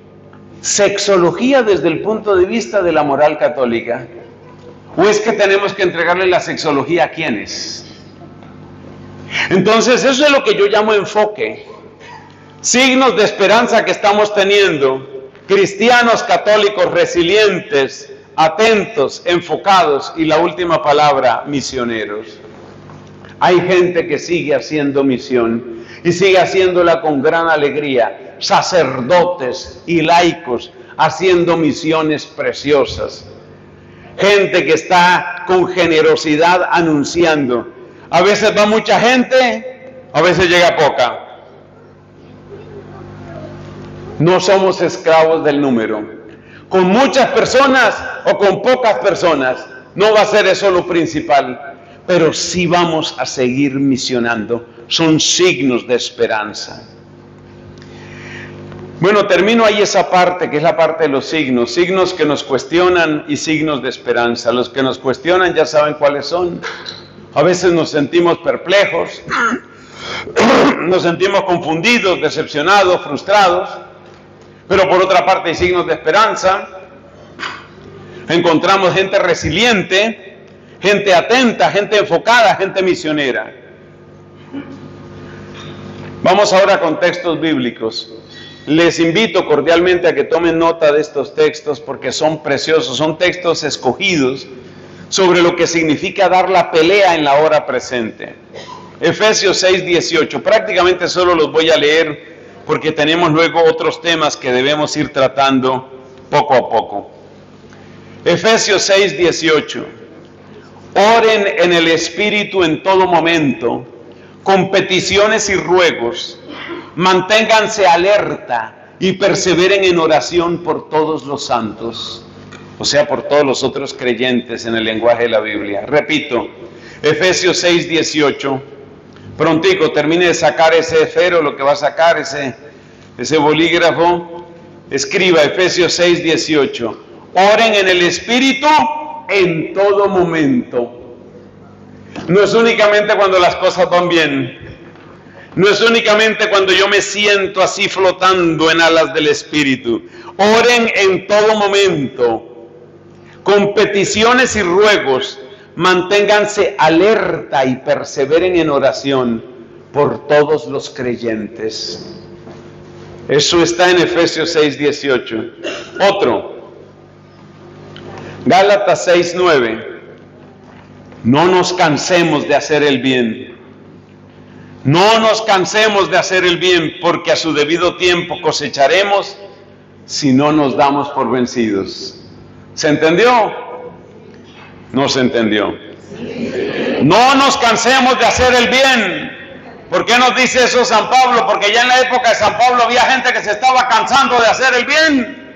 Sexología desde el punto de vista de la moral católica. ¿O es que tenemos que entregarle la sexología a quiénes? Entonces, eso es lo que yo llamo enfoque. Signos de esperanza que estamos teniendo. Cristianos católicos resilientes, atentos, enfocados, y la última palabra, misioneros. Hay gente que sigue haciendo misión y sigue haciéndola con gran alegría. Sacerdotes y laicos haciendo misiones preciosas. Gente que está con generosidad anunciando. A veces va mucha gente, a veces llega poca. No somos esclavos del número. Con muchas personas o con pocas personas, no va a ser eso lo principal. Pero sí vamos a seguir misionando. Son signos de esperanza. Bueno, termino ahí esa parte, que es la parte de los signos. Signos que nos cuestionan y signos de esperanza. Los que nos cuestionan ya saben cuáles son. A veces nos sentimos perplejos, nos sentimos confundidos, decepcionados, frustrados. Pero por otra parte hay signos de esperanza. Encontramos gente resiliente, gente atenta, gente enfocada, gente misionera. Vamos ahora con textos bíblicos. Les invito cordialmente a que tomen nota de estos textos porque son preciosos, son textos escogidos sobre lo que significa dar la pelea en la hora presente. Efesios 6:18, prácticamente solo los voy a leer porque tenemos luego otros temas que debemos ir tratando poco a poco. Efesios 6:18. Oren en el Espíritu en todo momento, con peticiones y ruegos. Manténganse alerta y perseveren en oración por todos los santos. O sea, por todos los otros creyentes en el lenguaje de la Biblia. Repito, Efesios 6:18. Prontico, termine de sacar ese esfero, lo que va a sacar, ese bolígrafo. Escriba Efesios 6:18. Oren en el Espíritu en todo momento. No es únicamente cuando las cosas van bien. No es únicamente cuando yo me siento así flotando en alas del Espíritu. Oren en todo momento. Con peticiones y ruegos, manténganse alerta y perseveren en oración por todos los creyentes. Eso está en Efesios 6:18. Otro. Gálatas 6:9. No nos cansemos de hacer el bien. No nos cansemos de hacer el bien, porque a su debido tiempo cosecharemos si no nos damos por vencidos. ¿Se entendió? No se entendió. No nos cansemos de hacer el bien. ¿Por qué nos dice eso San Pablo? Porque ya en la época de San Pablo había gente que se estaba cansando de hacer el bien.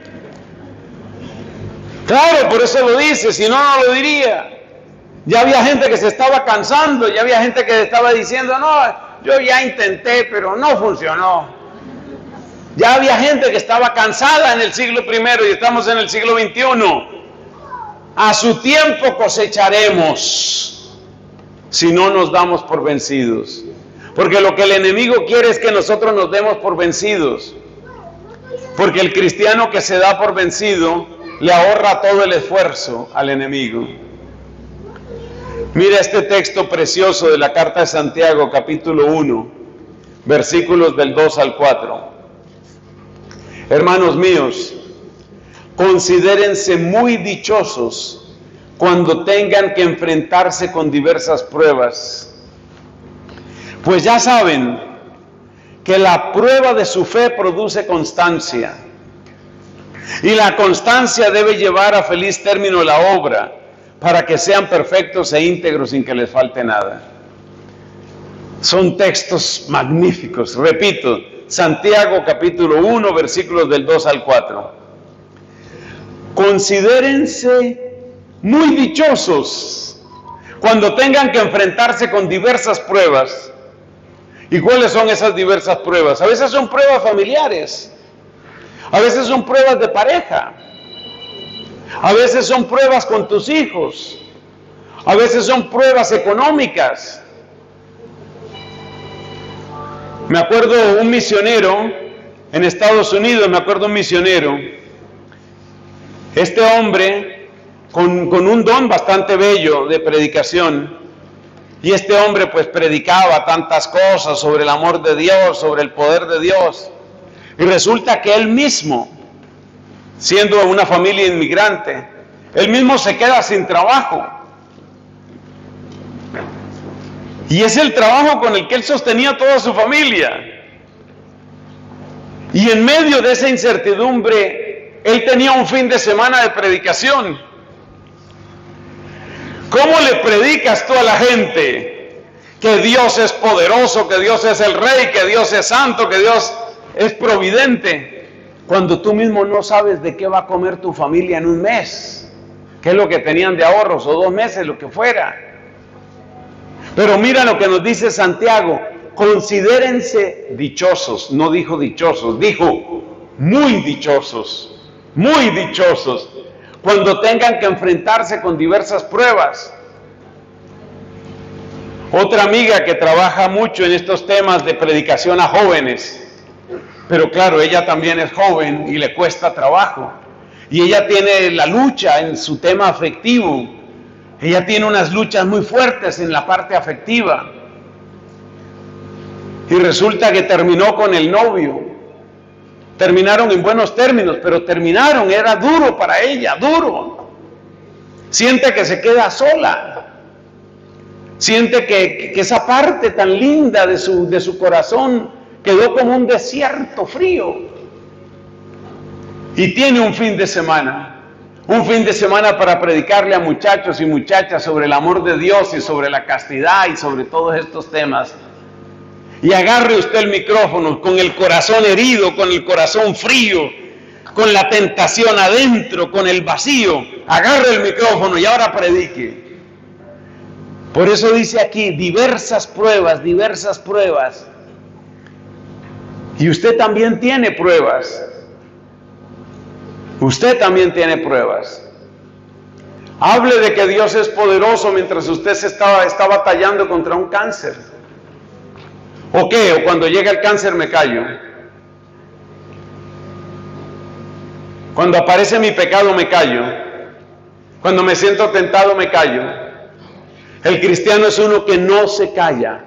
Claro, por eso lo dice, si no, no lo diría. Ya había gente que se estaba cansando, ya había gente que estaba diciendo, no, yo ya intenté, pero no funcionó. Ya había gente que estaba cansada en el siglo I y estamos en el siglo XXI. A su tiempo cosecharemos, si no nos damos por vencidos. Porque lo que el enemigo quiere es que nosotros nos demos por vencidos. Porque el cristiano que se da por vencido le ahorra todo el esfuerzo al enemigo. Mira este texto precioso de la carta de Santiago, capítulo 1, versículos del 2 al 4. Hermanos míos, considérense muy dichosos cuando tengan que enfrentarse con diversas pruebas. Pues ya saben que la prueba de su fe produce constancia. Y la constancia debe llevar a feliz término la obra, para que sean perfectos e íntegros sin que les falte nada. Son textos magníficos. Repito, Santiago capítulo 1, versículos del 2 al 4. Considérense muy dichosos cuando tengan que enfrentarse con diversas pruebas. ¿Y cuáles son esas diversas pruebas? A veces son pruebas familiares, a veces son pruebas de pareja, a veces son pruebas con tus hijos, a veces son pruebas económicas. Me acuerdo un misionero en Estados Unidos, este hombre con un don bastante bello de predicación, y este hombre pues predicaba tantas cosas sobre el amor de Dios, sobre el poder de Dios, y resulta que él mismo, siendo una familia inmigrante, él mismo se queda sin trabajo. Y es el trabajo con el que él sostenía a toda su familia. Y en medio de esa incertidumbre, él tenía un fin de semana de predicación. ¿Cómo le predicas tú a la gente que Dios es poderoso, que Dios es el Rey, que Dios es santo, que Dios es providente, cuando tú mismo no sabes de qué va a comer tu familia en un mes? ¿Qué es lo que tenían de ahorros? O 2 meses, lo que fuera. Pero mira lo que nos dice Santiago: considérense dichosos. No dijo dichosos, dijo muy dichosos, cuando tengan que enfrentarse con diversas pruebas. Otra amiga que trabaja mucho en estos temas de predicación a jóvenes, pero claro, ella también es joven y le cuesta trabajo, y ella tiene la lucha en su tema afectivo. Ella tiene unas luchas muy fuertes en la parte afectiva. Y resulta que terminó con el novio. Terminaron en buenos términos, pero terminaron, era duro para ella, duro. Siente que se queda sola. Siente que esa parte tan linda de su corazón quedó como un desierto frío. Y tiene un fin de semana para predicarle a muchachos y muchachas sobre el amor de Dios y sobre la castidad y sobre todos estos temas. Y agarre usted el micrófono con el corazón herido, con el corazón frío, con la tentación adentro, con el vacío. Agarre el micrófono y ahora predique. Por eso dice aquí, diversas pruebas. Y usted también tiene pruebas. Usted también tiene pruebas. Hable de que Dios es poderoso mientras usted está batallando contra un cáncer. ¿O qué? ¿O cuando llega el cáncer me callo? Cuando aparece mi pecado me callo. Cuando me siento tentado me callo. El cristiano es uno que no se calla,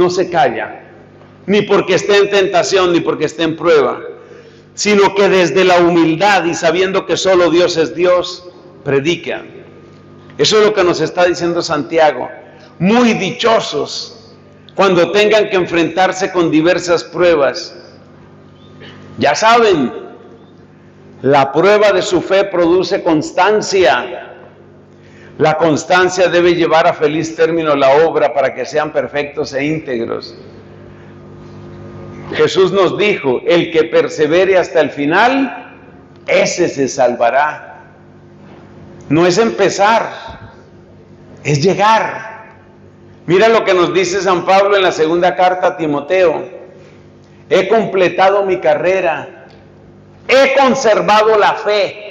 ni porque esté en tentación, ni porque esté en prueba, sino que desde la humildad y sabiendo que solo Dios es Dios, predica. Eso es lo que nos está diciendo Santiago. Muy dichosos cuando tengan que enfrentarse con diversas pruebas. Ya saben, La prueba de su fe produce constancia. La constancia debe llevar a feliz término la obra para que sean perfectos e íntegros. Jesús nos dijo, el que persevere hasta el final, ese se salvará. No es empezar, es llegar. Mira lo que nos dice San Pablo en la segunda carta a Timoteo. He completado mi carrera, he conservado la fe.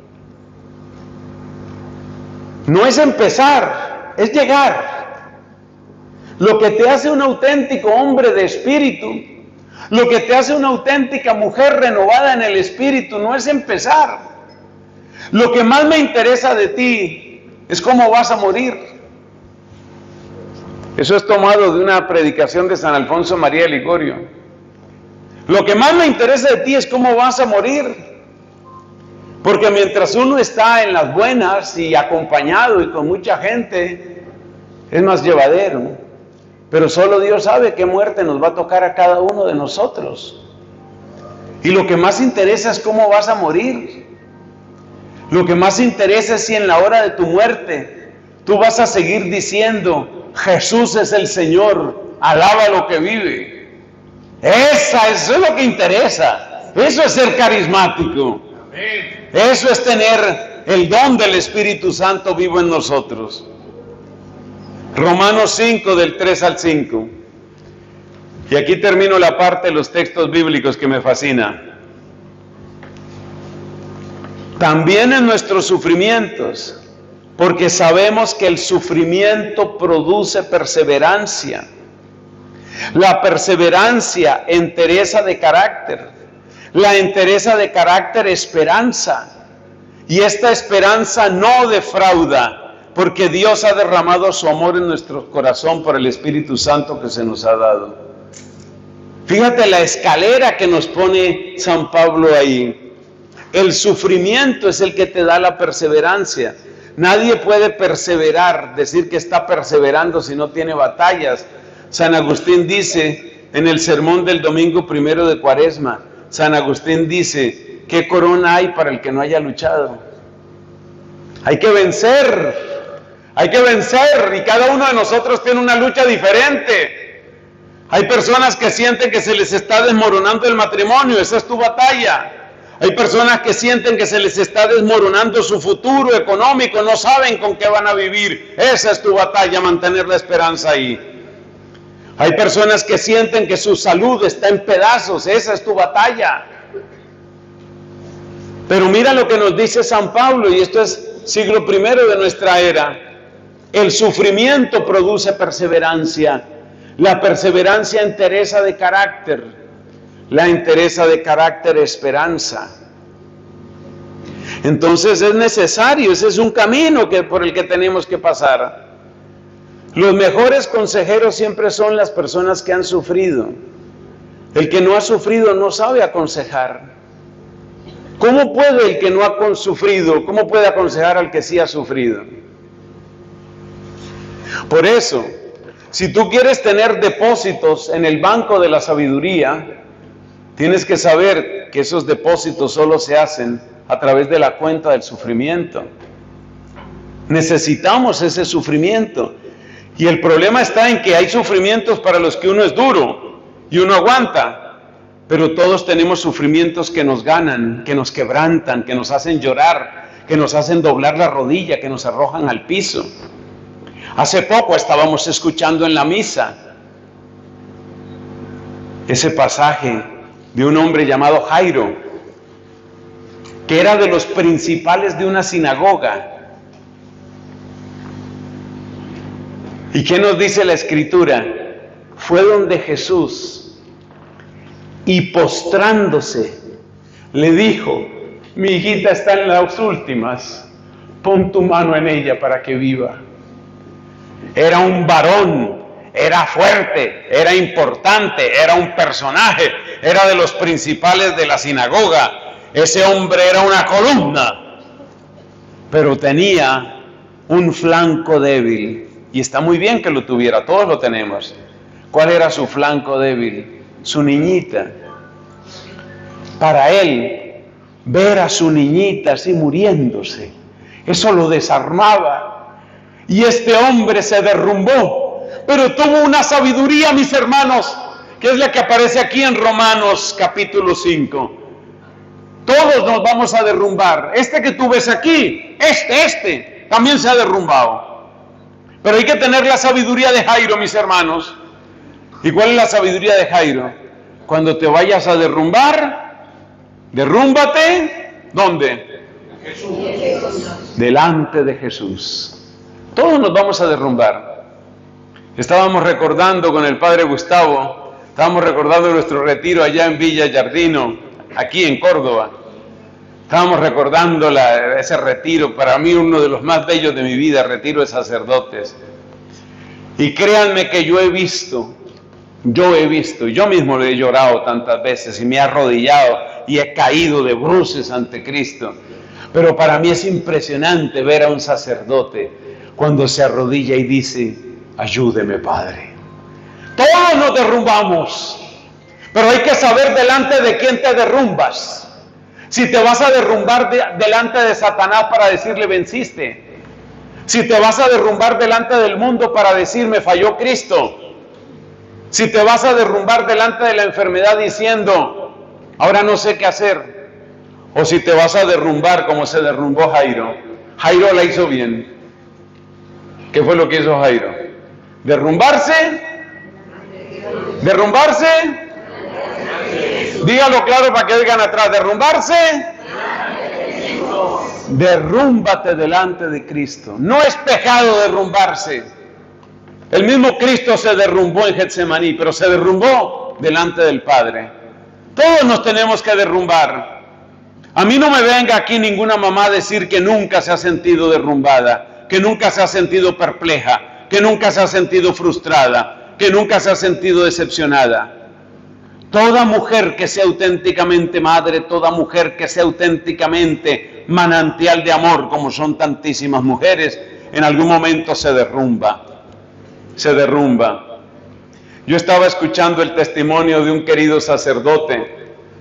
No es empezar, es llegar. Lo que te hace un auténtico hombre de espíritu, lo que te hace una auténtica mujer renovada en el espíritu, no es empezar. Lo que más me interesa de ti es cómo vas a morir. Eso es tomado de una predicación de San Alfonso María de Ligorio. Lo que más me interesa de ti es cómo vas a morir. Porque mientras uno está en las buenas y acompañado y con mucha gente, es más llevadero. Pero solo Dios sabe qué muerte nos va a tocar a cada uno de nosotros. Y lo que más interesa es cómo vas a morir. Lo que más interesa es si en la hora de tu muerte tú vas a seguir diciendo, Jesús es el Señor, alaba lo que vive. Eso es lo que interesa. Eso es ser carismático. Eso es tener el don del Espíritu Santo vivo en nosotros. Romanos 5, del 3 al 5. Y aquí termino la parte de los textos bíblicos que me fascina. También en nuestros sufrimientos, porque sabemos que el sufrimiento produce perseverancia. La perseverancia, entereza de carácter. La entereza de carácter, esperanza. Y esta esperanza no defrauda, porque Dios ha derramado su amor en nuestro corazón por el Espíritu Santo que se nos ha dado. Fíjate la escalera que nos pone San Pablo ahí. El sufrimiento es el que te da la perseverancia. Nadie puede perseverar, decir que está perseverando si no tiene batallas. San Agustín dice en el sermón del domingo primero de Cuaresma, San Agustín dice, ¿qué corona hay para el que no haya luchado? Hay que vencer. Hay que vencer, y cada uno de nosotros tiene una lucha diferente. Hay personas que sienten que se les está desmoronando el matrimonio, esa es tu batalla. Hay personas que sienten que se les está desmoronando su futuro económico, no saben con qué van a vivir, esa es tu batalla, mantener la esperanza ahí. Hay personas que sienten que su salud está en pedazos, esa es tu batalla. Pero mira lo que nos dice San Pablo, y esto es siglo I de nuestra era. El sufrimiento produce perseverancia. La perseverancia entereza de carácter. La entereza de carácter, esperanza. Entonces es necesario, ese es un camino por el que tenemos que pasar. Los mejores consejeros siempre son las personas que han sufrido. El que no ha sufrido no sabe aconsejar. ¿Cómo puede el que no ha sufrido, cómo puede aconsejar al que sí ha sufrido? Por eso, si tú quieres tener depósitos en el banco de la sabiduría, tienes que saber que esos depósitos solo se hacen a través de la cuenta del sufrimiento. Necesitamos ese sufrimiento. Y el problema está en que hay sufrimientos para los que uno es duro y uno aguanta, pero todos tenemos sufrimientos que nos ganan, que nos quebrantan, que nos hacen llorar, que nos hacen doblar la rodilla, que nos arrojan al piso. Hace poco estábamos escuchando en la misa ese pasaje de un hombre llamado Jairo, que era de los principales de una sinagoga. ¿Y qué nos dice la Escritura? Fue donde Jesús, y postrándose, le dijo, mi hijita está en las últimas, pon tu mano en ella para que viva. Era un varón, era fuerte, era importante, era un personaje, era de los principales de la sinagoga. Ese hombre era una columna, pero tenía un flanco débil. Y está muy bien que lo tuviera, todos lo tenemos. ¿Cuál era su flanco débil? Su niñita. Para él, ver a su niñita así muriéndose, eso lo desarmaba. Y este hombre se derrumbó, pero tuvo una sabiduría, mis hermanos, que es la que aparece aquí en Romanos capítulo 5. Todos nos vamos a derrumbar. Este que tú ves aquí, este también se ha derrumbado. Pero hay que tener la sabiduría de Jairo, mis hermanos. ¿Y cuál es la sabiduría de Jairo? Cuando te vayas a derrumbar, derrúmbate, ¿dónde? Jesús. Delante de Jesús. Todos nos vamos a derrumbar. Estábamos recordando con el padre Gustavo, estábamos recordando nuestro retiro allá en Villa Yardino, aquí en Córdoba. Estábamos recordando ese retiro, para mí uno de los más bellos de mi vida, retiro de sacerdotes. Y créanme que yo he visto, yo mismo lo he llorado tantas veces y me he arrodillado y he caído de bruces ante Cristo. Pero para mí es impresionante ver a un sacerdote cuando se arrodilla y dice: ayúdeme, Padre. Todos nos derrumbamos, pero hay que saber delante de quién te derrumbas. Si te vas a derrumbar delante de Satanás para decirle venciste, si te vas a derrumbar delante del mundo para decir me falló Cristo, si te vas a derrumbar delante de la enfermedad diciendo ahora no sé qué hacer, o si te vas a derrumbar como se derrumbó Jairo. Jairo la hizo bien. ¿Qué fue lo que hizo Jairo? Derrumbarse. Dígalo claro para que digan atrás. Derrumbarse. Derrúmbate delante de Cristo. No es pecado derrumbarse. El mismo Cristo se derrumbó en Getsemaní, pero se derrumbó delante del Padre. Todos nos tenemos que derrumbar. A mí no me venga aquí ninguna mamá a decir que nunca se ha sentido derrumbada, que nunca se ha sentido perpleja, que nunca se ha sentido frustrada, que nunca se ha sentido decepcionada. Toda mujer que sea auténticamente madre, toda mujer que sea auténticamente manantial de amor, como son tantísimas mujeres, en algún momento se derrumba. Yo estaba escuchando el testimonio de un querido sacerdote.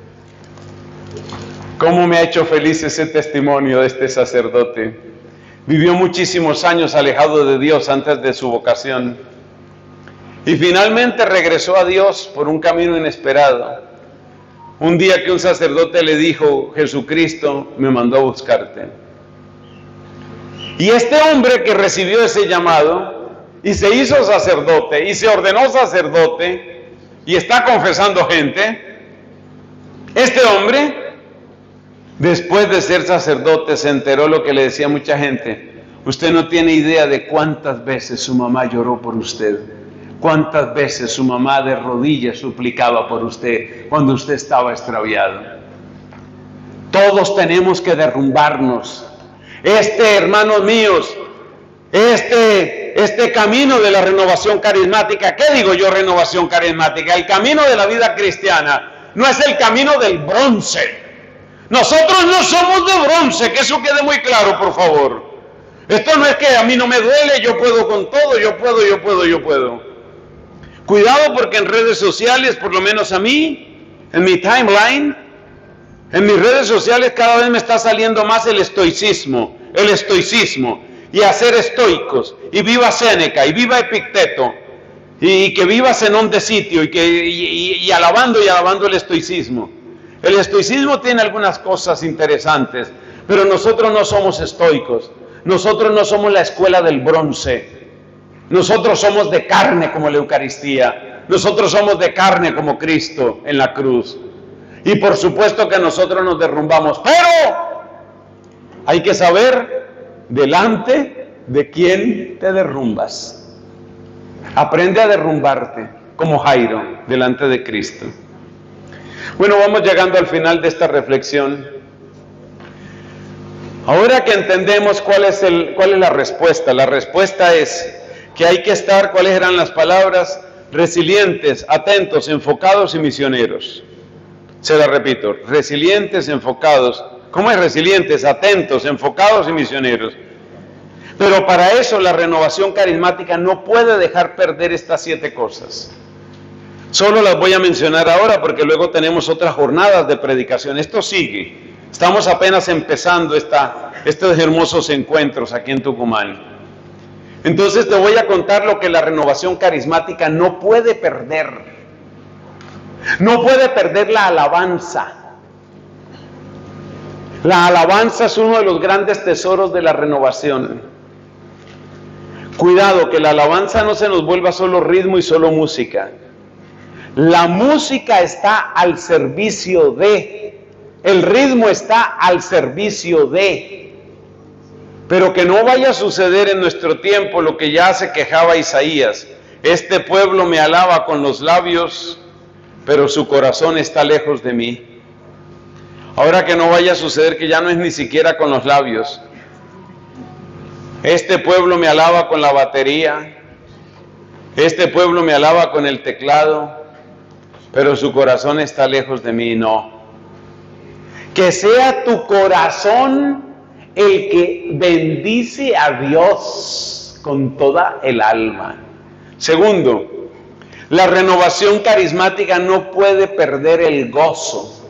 ¿Cómo me ha hecho feliz ese testimonio de este sacerdote? Vivió muchísimos años alejado de Dios antes de su vocación. Y finalmente regresó a Dios por un camino inesperado. Un día que un sacerdote le dijo: Jesucristo me mandó a buscarte. Y este hombre que recibió ese llamado y se hizo sacerdote y se ordenó sacerdote y está confesando gente, este hombre, después de ser sacerdote, se enteró lo que le decía mucha gente: usted no tiene idea de cuántas veces su mamá lloró por usted, cuántas veces su mamá de rodillas suplicaba por usted cuando usted estaba extraviado. Todos tenemos que derrumbarnos. Hermanos míos, este camino de la renovación carismática, ¿qué digo yo renovación carismática? El camino de la vida cristiana no es el camino del bronce. Nosotros no somos de bronce, que eso quede muy claro, por favor. Esto no es que a mí no me duele, yo puedo con todo, yo puedo. Cuidado, porque en redes sociales, por lo menos a mí, en mi timeline, en mis redes sociales cada vez me está saliendo más el estoicismo, y hacer estoicos, y viva Séneca, y viva Epicteto, y que viva Zenón de Sitio, y alabando el estoicismo. El estoicismo tiene algunas cosas interesantes, pero nosotros no somos estoicos, nosotros no somos la escuela del bronce. Nosotros somos de carne como la Eucaristía. Nosotros somos de carne como Cristo en la cruz. Y por supuesto que nosotros nos derrumbamos. Pero hay que saber delante de quién te derrumbas. Aprende a derrumbarte como Jairo delante de Cristo. Bueno, vamos llegando al final de esta reflexión. Ahora que entendemos cuál es la respuesta es que hay que estar, ¿cuáles eran las palabras? Resilientes, atentos, enfocados y misioneros. Se la repito, resilientes, enfocados. ¿Cómo es resilientes, atentos, enfocados y misioneros? Pero para eso la renovación carismática no puede dejar perder estas 7 cosas. Solo las voy a mencionar ahora porque luego tenemos otras jornadas de predicación. Esto sigue. Estamos apenas empezando estos hermosos encuentros aquí en Tucumán. Entonces te voy a contar lo que la renovación carismática no puede perder. No puede perder la alabanza. La alabanza es uno de los grandes tesoros de la renovación. Cuidado, que la alabanza no se nos vuelva solo ritmo y solo música. La música está al servicio de, el ritmo está al servicio de, pero que no vaya a suceder en nuestro tiempo lo que ya se quejaba Isaías. Este pueblo me alaba con los labios, pero su corazón está lejos de mí. Ahora que no vaya a suceder que ya no es ni siquiera con los labios. Este pueblo me alaba con la batería, este pueblo me alaba con el teclado, pero su corazón está lejos de mí. No. Que sea tu corazón el que bendice a Dios con toda el alma. Segundo, la renovación carismática no puede perder el gozo.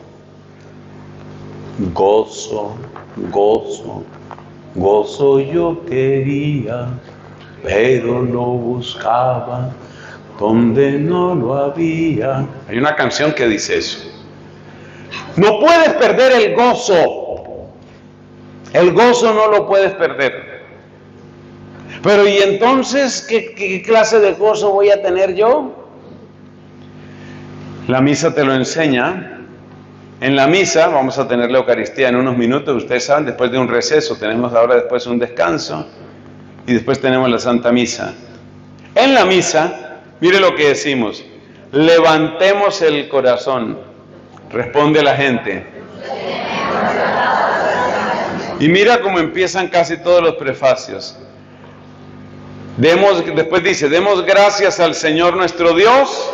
Gozo, gozo, gozo yo quería, pero no buscaba donde no lo había. Hay una canción que dice eso. No puedes perder el gozo. El gozo no lo puedes perder. Pero ¿y entonces qué clase de gozo voy a tener yo? La misa te lo enseña. En la misa vamos a tener la Eucaristía en unos minutos. Ustedes saben, después de un receso, tenemos ahora después un descanso y después tenemos la Santa Misa. En la misa, mire lo que decimos: levantemos el corazón. Responde la gente. Y mira cómo empiezan casi todos los prefacios. Después dice: demos gracias al Señor nuestro Dios.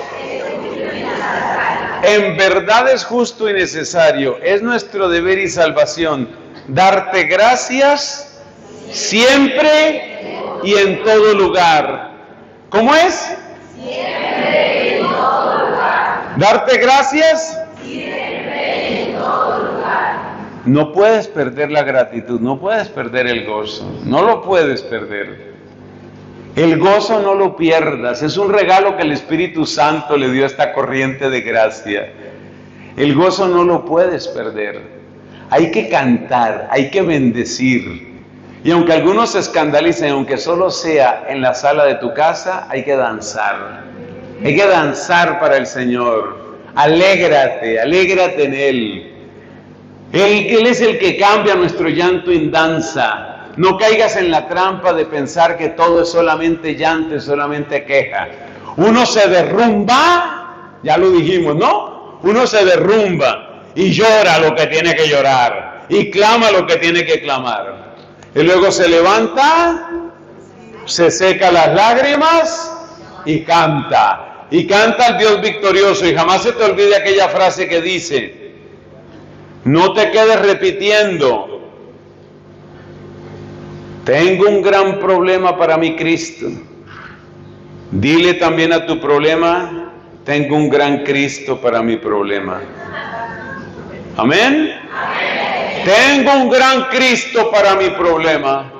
En verdad es justo y necesario, es nuestro deber y salvación, darte gracias siempre y en todo lugar. ¿Cómo es? Siempre y en todo lugar. Darte gracias siempre y en todo lugar. No puedes perder la gratitud, no puedes perder el gozo, no lo puedes perder. El gozo no lo pierdas, es un regalo que el Espíritu Santo le dio a esta corriente de gracia. El gozo no lo puedes perder. Hay que cantar, hay que bendecir. Y aunque algunos se escandalicen, aunque solo sea en la sala de tu casa, hay que danzar. Hay que danzar para el Señor. Alégrate, alégrate en Él. Él es el que cambia nuestro llanto en danza. No caigas en la trampa de pensar que todo es solamente llanto, es solamente queja. Uno se derrumba, ya lo dijimos, ¿no? Uno se derrumba y llora lo que tiene que llorar y clama lo que tiene que clamar. Y luego se levanta, se seca las lágrimas y canta. Y canta al Dios victorioso. Y jamás se te olvide aquella frase que dice: no te quedes repitiendo: tengo un gran problema para mi Cristo. Dile también a tu problema: tengo un gran Cristo para mi problema. ¿Amén? Amén. Tengo un gran Cristo para mi problema.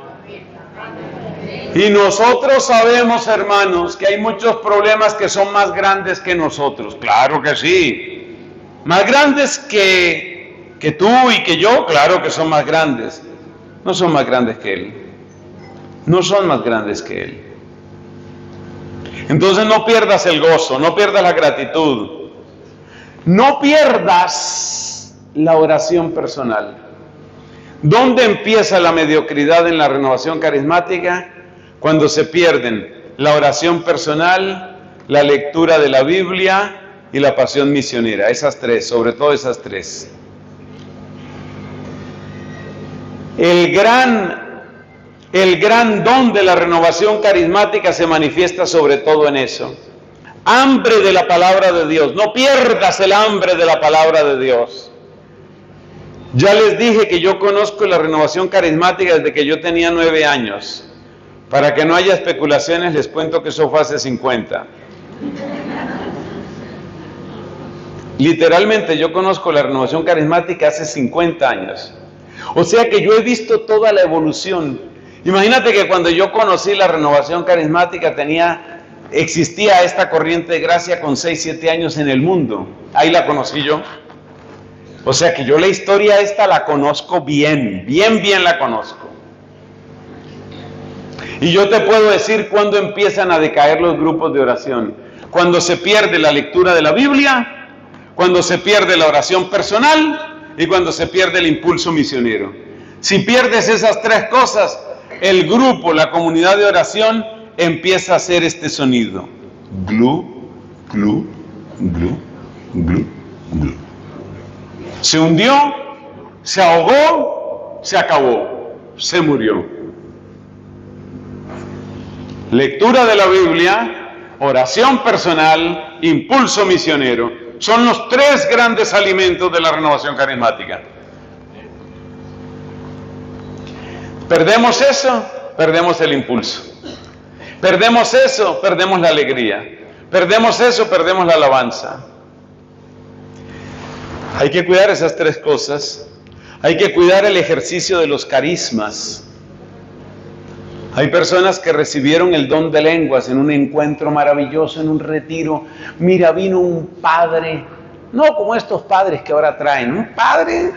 Y nosotros sabemos, hermanos, que hay muchos problemas que son más grandes que nosotros. Claro que sí. Más grandes que tú y que yo, claro que son más grandes. No son más grandes que Él. No son más grandes que Él. Entonces no pierdas el gozo, no pierdas la gratitud, no pierdas la oración personal. ¿Dónde empieza la mediocridad en la renovación carismática? Cuando se pierden la oración personal, la lectura de la Biblia y la pasión misionera. Esas tres, sobre todo esas tres. El gran don de la renovación carismática se manifiesta sobre todo en eso. Hambre de la palabra de Dios. No pierdas el hambre de la palabra de Dios. Ya les dije que yo conozco la renovación carismática desde que yo tenía 9 años. Para que no haya especulaciones, les cuento que eso fue hace 50. Literalmente yo conozco la renovación carismática hace 50 años. O sea que yo he visto toda la evolución. Imagínate que cuando yo conocí la renovación carismática existía esta corriente de gracia con 6, 7 años en el mundo. Ahí la conocí yo. O sea que yo la historia esta la conozco bien la conozco. Y yo te puedo decir cuándo empiezan a decaer los grupos de oración. Cuando se pierde la lectura de la Biblia, cuando se pierde la oración personal y cuando se pierde el impulso misionero. Si pierdes esas tres cosas, el grupo, la comunidad de oración, empieza a hacer este sonido. Glu, glu, glu, glu, glu. Se hundió, se ahogó, se acabó, se murió. Lectura de la Biblia, oración personal, impulso misionero. Son los tres grandes alimentos de la renovación carismática. Perdemos eso, perdemos el impulso. Perdemos eso, perdemos la alegría. Perdemos eso, perdemos la alabanza. Hay que cuidar esas tres cosas. Hay que cuidar el ejercicio de los carismas. Hay personas que recibieron el don de lenguas en un encuentro maravilloso, en un retiro. Mira, vino un padre, no como estos padres que ahora traen, un padre.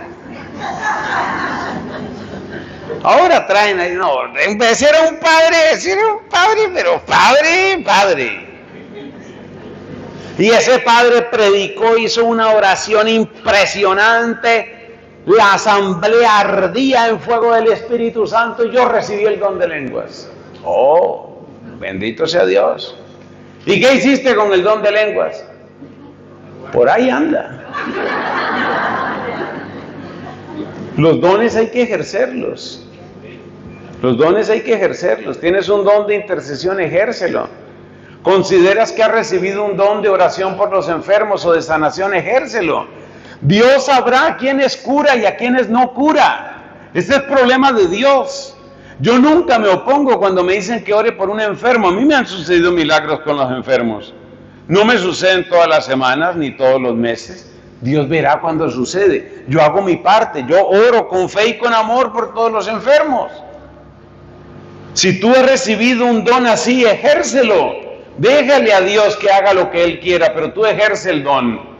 Ahora traen ahí, no, en vez de ser un padre, pero padre. Y ese padre predicó, hizo una oración impresionante. La asamblea ardía en fuego del Espíritu Santo y yo recibí el don de lenguas. Oh, bendito sea Dios. ¿Y qué hiciste con el don de lenguas? Por ahí anda. Los dones hay que ejercerlos. Los dones hay que ejercerlos. Tienes un don de intercesión, ejércelo. ¿Consideras que has recibido un don de oración por los enfermos o de sanación? Ejércelo. Dios sabrá a quienes cura y a quienes no cura. Ese es el problema de Dios. Yo nunca me opongo cuando me dicen que ore por un enfermo. A mí me han sucedido milagros con los enfermos. No me suceden todas las semanas ni todos los meses. Dios verá cuando sucede. Yo hago mi parte. Yo oro con fe y con amor por todos los enfermos. Si tú has recibido un don así, ejércelo. Déjale a Dios que haga lo que Él quiera, pero tú ejerce el don.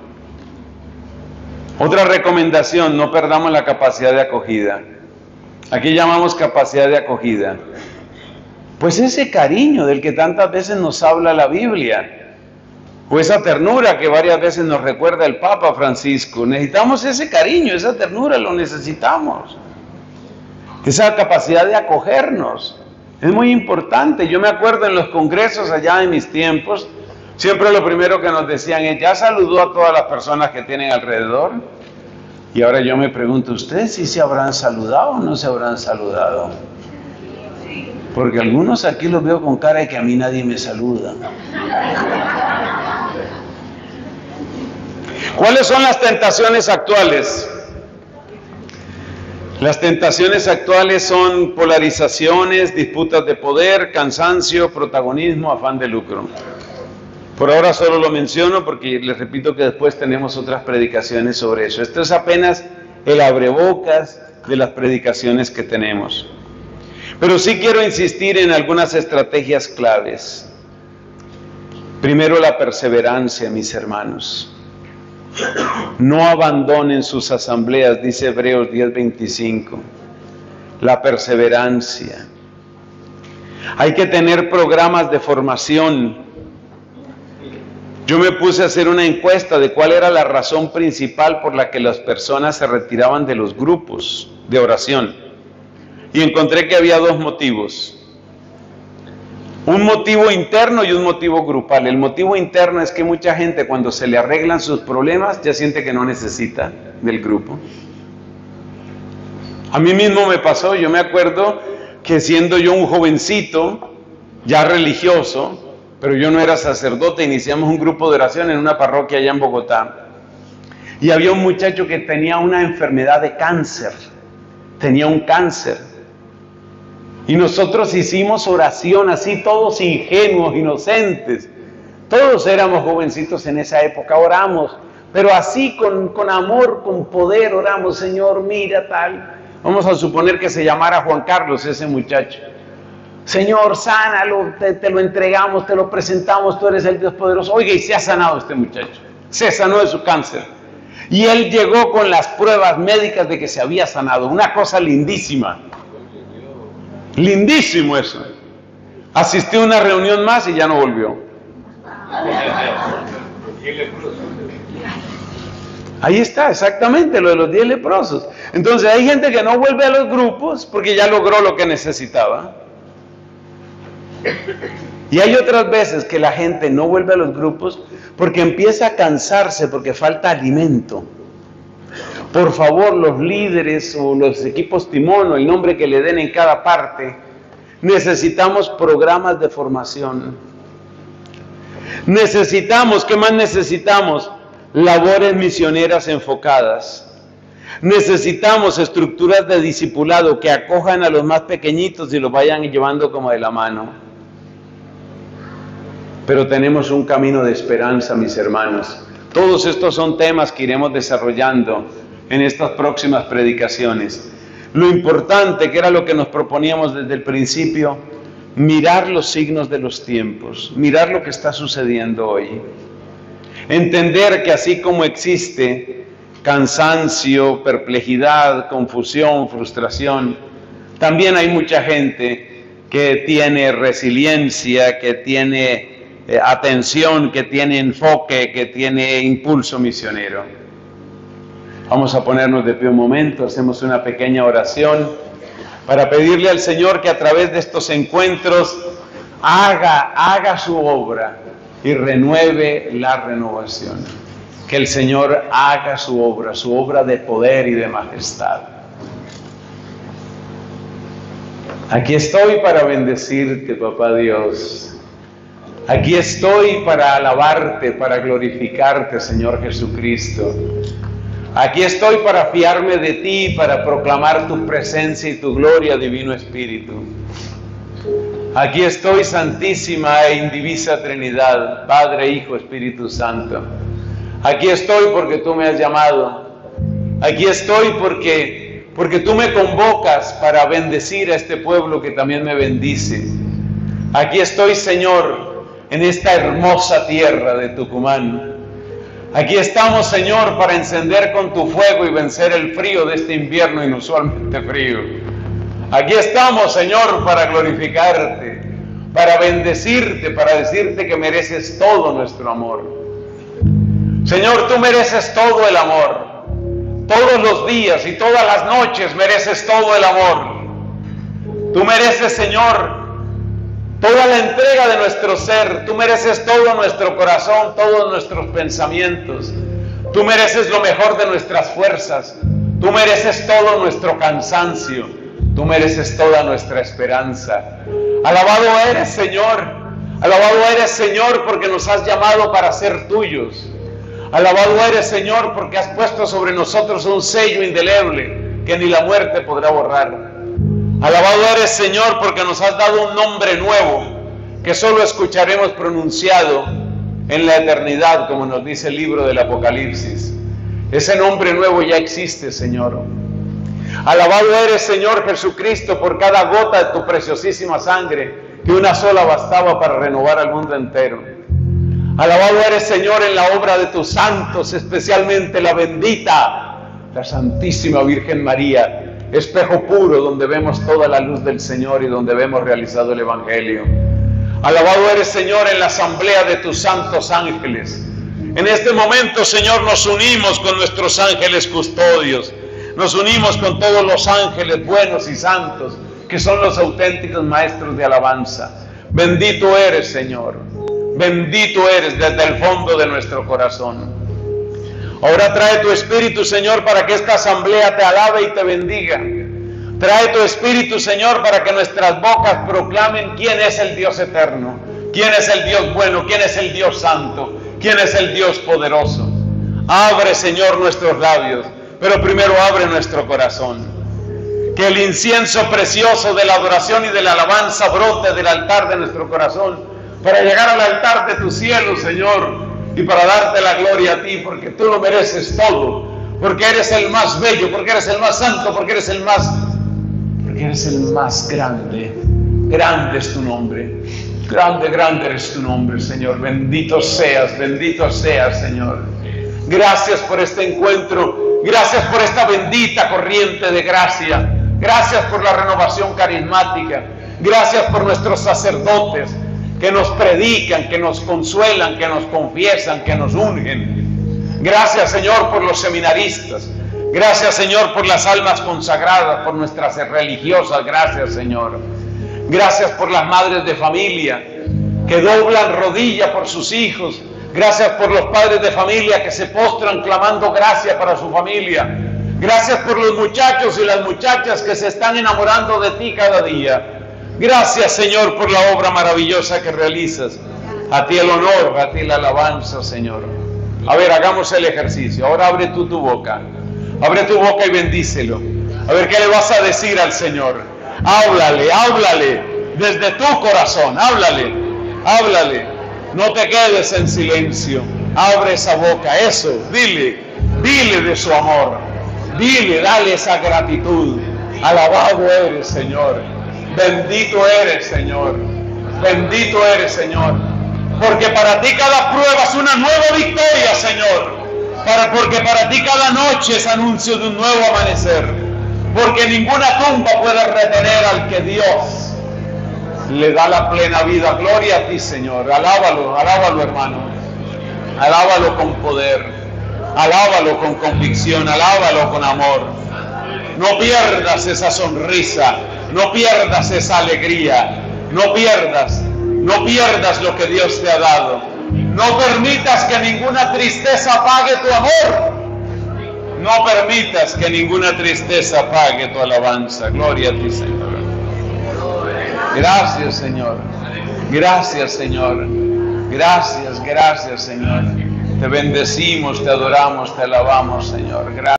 Otra recomendación, no perdamos la capacidad de acogida. Aquí llamamos capacidad de acogida. Pues ese cariño del que tantas veces nos habla la Biblia, o esa ternura que varias veces nos recuerda el Papa Francisco. Necesitamos ese cariño, esa ternura, lo necesitamos. Esa capacidad de acogernos es muy importante. Yo me acuerdo en los congresos allá de mis tiempos, siempre lo primero que nos decían es: ¿ya saludó a todas las personas que tienen alrededor? Y ahora yo me pregunto, ¿ustedes si se habrán saludado o no se habrán saludado? Porque algunos aquí los veo con cara de que a mí nadie me saluda. ¿Cuáles son las tentaciones actuales? Las tentaciones actuales son polarizaciones, disputas de poder, cansancio, protagonismo, afán de lucro. Por ahora solo lo menciono porque les repito que después tenemos otras predicaciones sobre eso. Esto es apenas el abrebocas de las predicaciones que tenemos. Pero sí quiero insistir en algunas estrategias claves. Primero, la perseverancia, mis hermanos. No abandonen sus asambleas, dice Hebreos 10:25. La perseverancia. Hay que tener programas de formación. Yo me puse a hacer una encuesta de cuál era la razón principal por la que las personas se retiraban de los grupos de oración. Y encontré que había dos motivos. Un motivo interno y un motivo grupal. El motivo interno es que mucha gente, cuando se le arreglan sus problemas, ya siente que no necesita del grupo. A mí mismo me pasó. Yo me acuerdo que siendo yo un jovencito, ya religioso, pero yo no era sacerdote, iniciamos un grupo de oración en una parroquia allá en Bogotá. Y había un muchacho que tenía una enfermedad de cáncer. Tenía un cáncer. Y nosotros hicimos oración así, todos ingenuos, inocentes. Todos éramos jovencitos en esa época. Oramos pero así con amor, con poder oramos, Señor, mira tal. Vamos a suponer que se llamara Juan Carlos ese muchacho. Señor, sánalo, te lo entregamos, te lo presentamos, tú eres el Dios poderoso. Oiga, y se ha sanado este muchacho, se sanó de su cáncer. Y él llegó con las pruebas médicas de que se había sanado, una cosa lindísima. Lindísimo eso. Asistió a una reunión más y ya no volvió. Ahí está, exactamente, lo de los 10 leprosos. Entonces hay gente que no vuelve a los grupos porque ya logró lo que necesitaba. Y hay otras veces que la gente no vuelve a los grupos porque empieza a cansarse, porque falta alimento. Por favor, los líderes o los equipos timón o el nombre que le den en cada parte, necesitamos programas de formación. Necesitamos, ¿qué más necesitamos? Labores misioneras enfocadas. Necesitamos estructuras de discipulado que acojan a los más pequeñitos y los vayan llevando como de la mano. Pero tenemos un camino de esperanza, mis hermanos. Todos estos son temas que iremos desarrollando en estas próximas predicaciones. Lo importante, que era lo que nos proponíamos desde el principio, mirar los signos de los tiempos, mirar lo que está sucediendo hoy. Entender que así como existe cansancio, perplejidad, confusión, frustración, también hay mucha gente que tiene resiliencia, que tiene atención, que tiene enfoque, que tiene impulso misionero. Vamos a ponernos de pie un momento, hacemos una pequeña oración para pedirle al Señor que a través de estos encuentros haga su obra y renueve la renovación. Que el Señor haga su obra de poder y de majestad. Aquí estoy para bendecirte, Papá Dios. Aquí estoy para alabarte, para glorificarte, Señor Jesucristo. Aquí estoy para fiarme de ti, para proclamar tu presencia y tu gloria, Divino Espíritu. Aquí estoy, Santísima e Indivisa Trinidad, Padre, Hijo, Espíritu Santo. Aquí estoy porque tú me has llamado. Aquí estoy porque tú me convocas para bendecir a este pueblo que también me bendice. Aquí estoy, Señor, en esta hermosa tierra de Tucumán. Aquí estamos, Señor, para encender con tu fuego y vencer el frío de este invierno inusualmente frío. Aquí estamos, Señor, para glorificarte, para bendecirte, para decirte que mereces todo nuestro amor. Señor, tú mereces todo el amor. Todos los días y todas las noches mereces todo el amor. Tú mereces, Señor, toda la entrega de nuestro ser. Tú mereces todo nuestro corazón, todos nuestros pensamientos. Tú mereces lo mejor de nuestras fuerzas. Tú mereces todo nuestro cansancio. Tú mereces toda nuestra esperanza. Alabado eres, Señor. Alabado eres, Señor, porque nos has llamado para ser tuyos. Alabado eres, Señor, porque has puesto sobre nosotros un sello indeleble que ni la muerte podrá borrar. Alabado eres, Señor, porque nos has dado un nombre nuevo que solo escucharemos pronunciado en la eternidad, como nos dice el libro del Apocalipsis. Ese nombre nuevo ya existe, Señor. Alabado eres, Señor Jesucristo, por cada gota de tu preciosísima sangre, que una sola bastaba para renovar al mundo entero. Alabado eres, Señor, en la obra de tus santos, especialmente la bendita, la Santísima Virgen María, espejo puro donde vemos toda la luz del Señor y donde vemos realizado el Evangelio. Alabado eres, Señor, en la asamblea de tus santos ángeles. En este momento, Señor, nos unimos con nuestros ángeles custodios, nos unimos con todos los ángeles buenos y santos, que son los auténticos maestros de alabanza. Bendito eres, Señor. Bendito eres desde el fondo de nuestro corazón. Ahora trae tu Espíritu, Señor, para que esta asamblea te alabe y te bendiga. Trae tu Espíritu, Señor, para que nuestras bocas proclamen quién es el Dios eterno, quién es el Dios bueno, quién es el Dios santo, quién es el Dios poderoso. Abre, Señor, nuestros labios, pero primero abre nuestro corazón. Que el incienso precioso de la adoración y de la alabanza brote del altar de nuestro corazón, para llegar al altar de tu cielo, Señor, y para darte la gloria a ti, porque tú lo mereces todo, porque eres el más bello, porque eres el más santo, porque eres el más grande. Grande es tu nombre. Grande, grande eres tu nombre, Señor. Bendito seas, Señor. Gracias por este encuentro. Gracias por esta bendita corriente de gracia. Gracias por la renovación carismática. Gracias por nuestros sacerdotes que nos predican, que nos consuelan, que nos confiesan, que nos ungen. Gracias, Señor, por los seminaristas. Gracias, Señor, por las almas consagradas, por nuestras religiosas. Gracias, Señor. Gracias por las madres de familia que doblan rodilla por sus hijos. Gracias por los padres de familia que se postran clamando gracia para su familia. Gracias por los muchachos y las muchachas que se están enamorando de ti cada día. Gracias, Señor, por la obra maravillosa que realizas. A ti el honor, a ti la alabanza, Señor. A ver, hagamos el ejercicio. Ahora abre tú tu boca. Abre tu boca y bendícelo. A ver qué le vas a decir al Señor. Háblale, háblale, desde tu corazón, háblale, háblale. No te quedes en silencio. Abre esa boca, eso, dile de su amor. Dile, dale esa gratitud. Alabado eres, Señor. Bendito eres, Señor. Bendito eres, Señor. Porque para ti cada prueba es una nueva victoria, Señor. Porque para ti cada noche es anuncio de un nuevo amanecer. Porque ninguna tumba puede retener al que Dios le da la plena vida. Gloria a ti, Señor. Alábalo, alábalo, hermano. Alábalo con poder. Alábalo con convicción. Alábalo con amor. No pierdas esa sonrisa. No pierdas esa alegría. No pierdas lo que Dios te ha dado. No permitas que ninguna tristeza apague tu amor. No permitas que ninguna tristeza apague tu alabanza. Gloria a ti, Señor. Gracias, Señor. Gracias, Señor. Gracias, Señor. Te bendecimos, te adoramos, te alabamos, Señor. Gracias.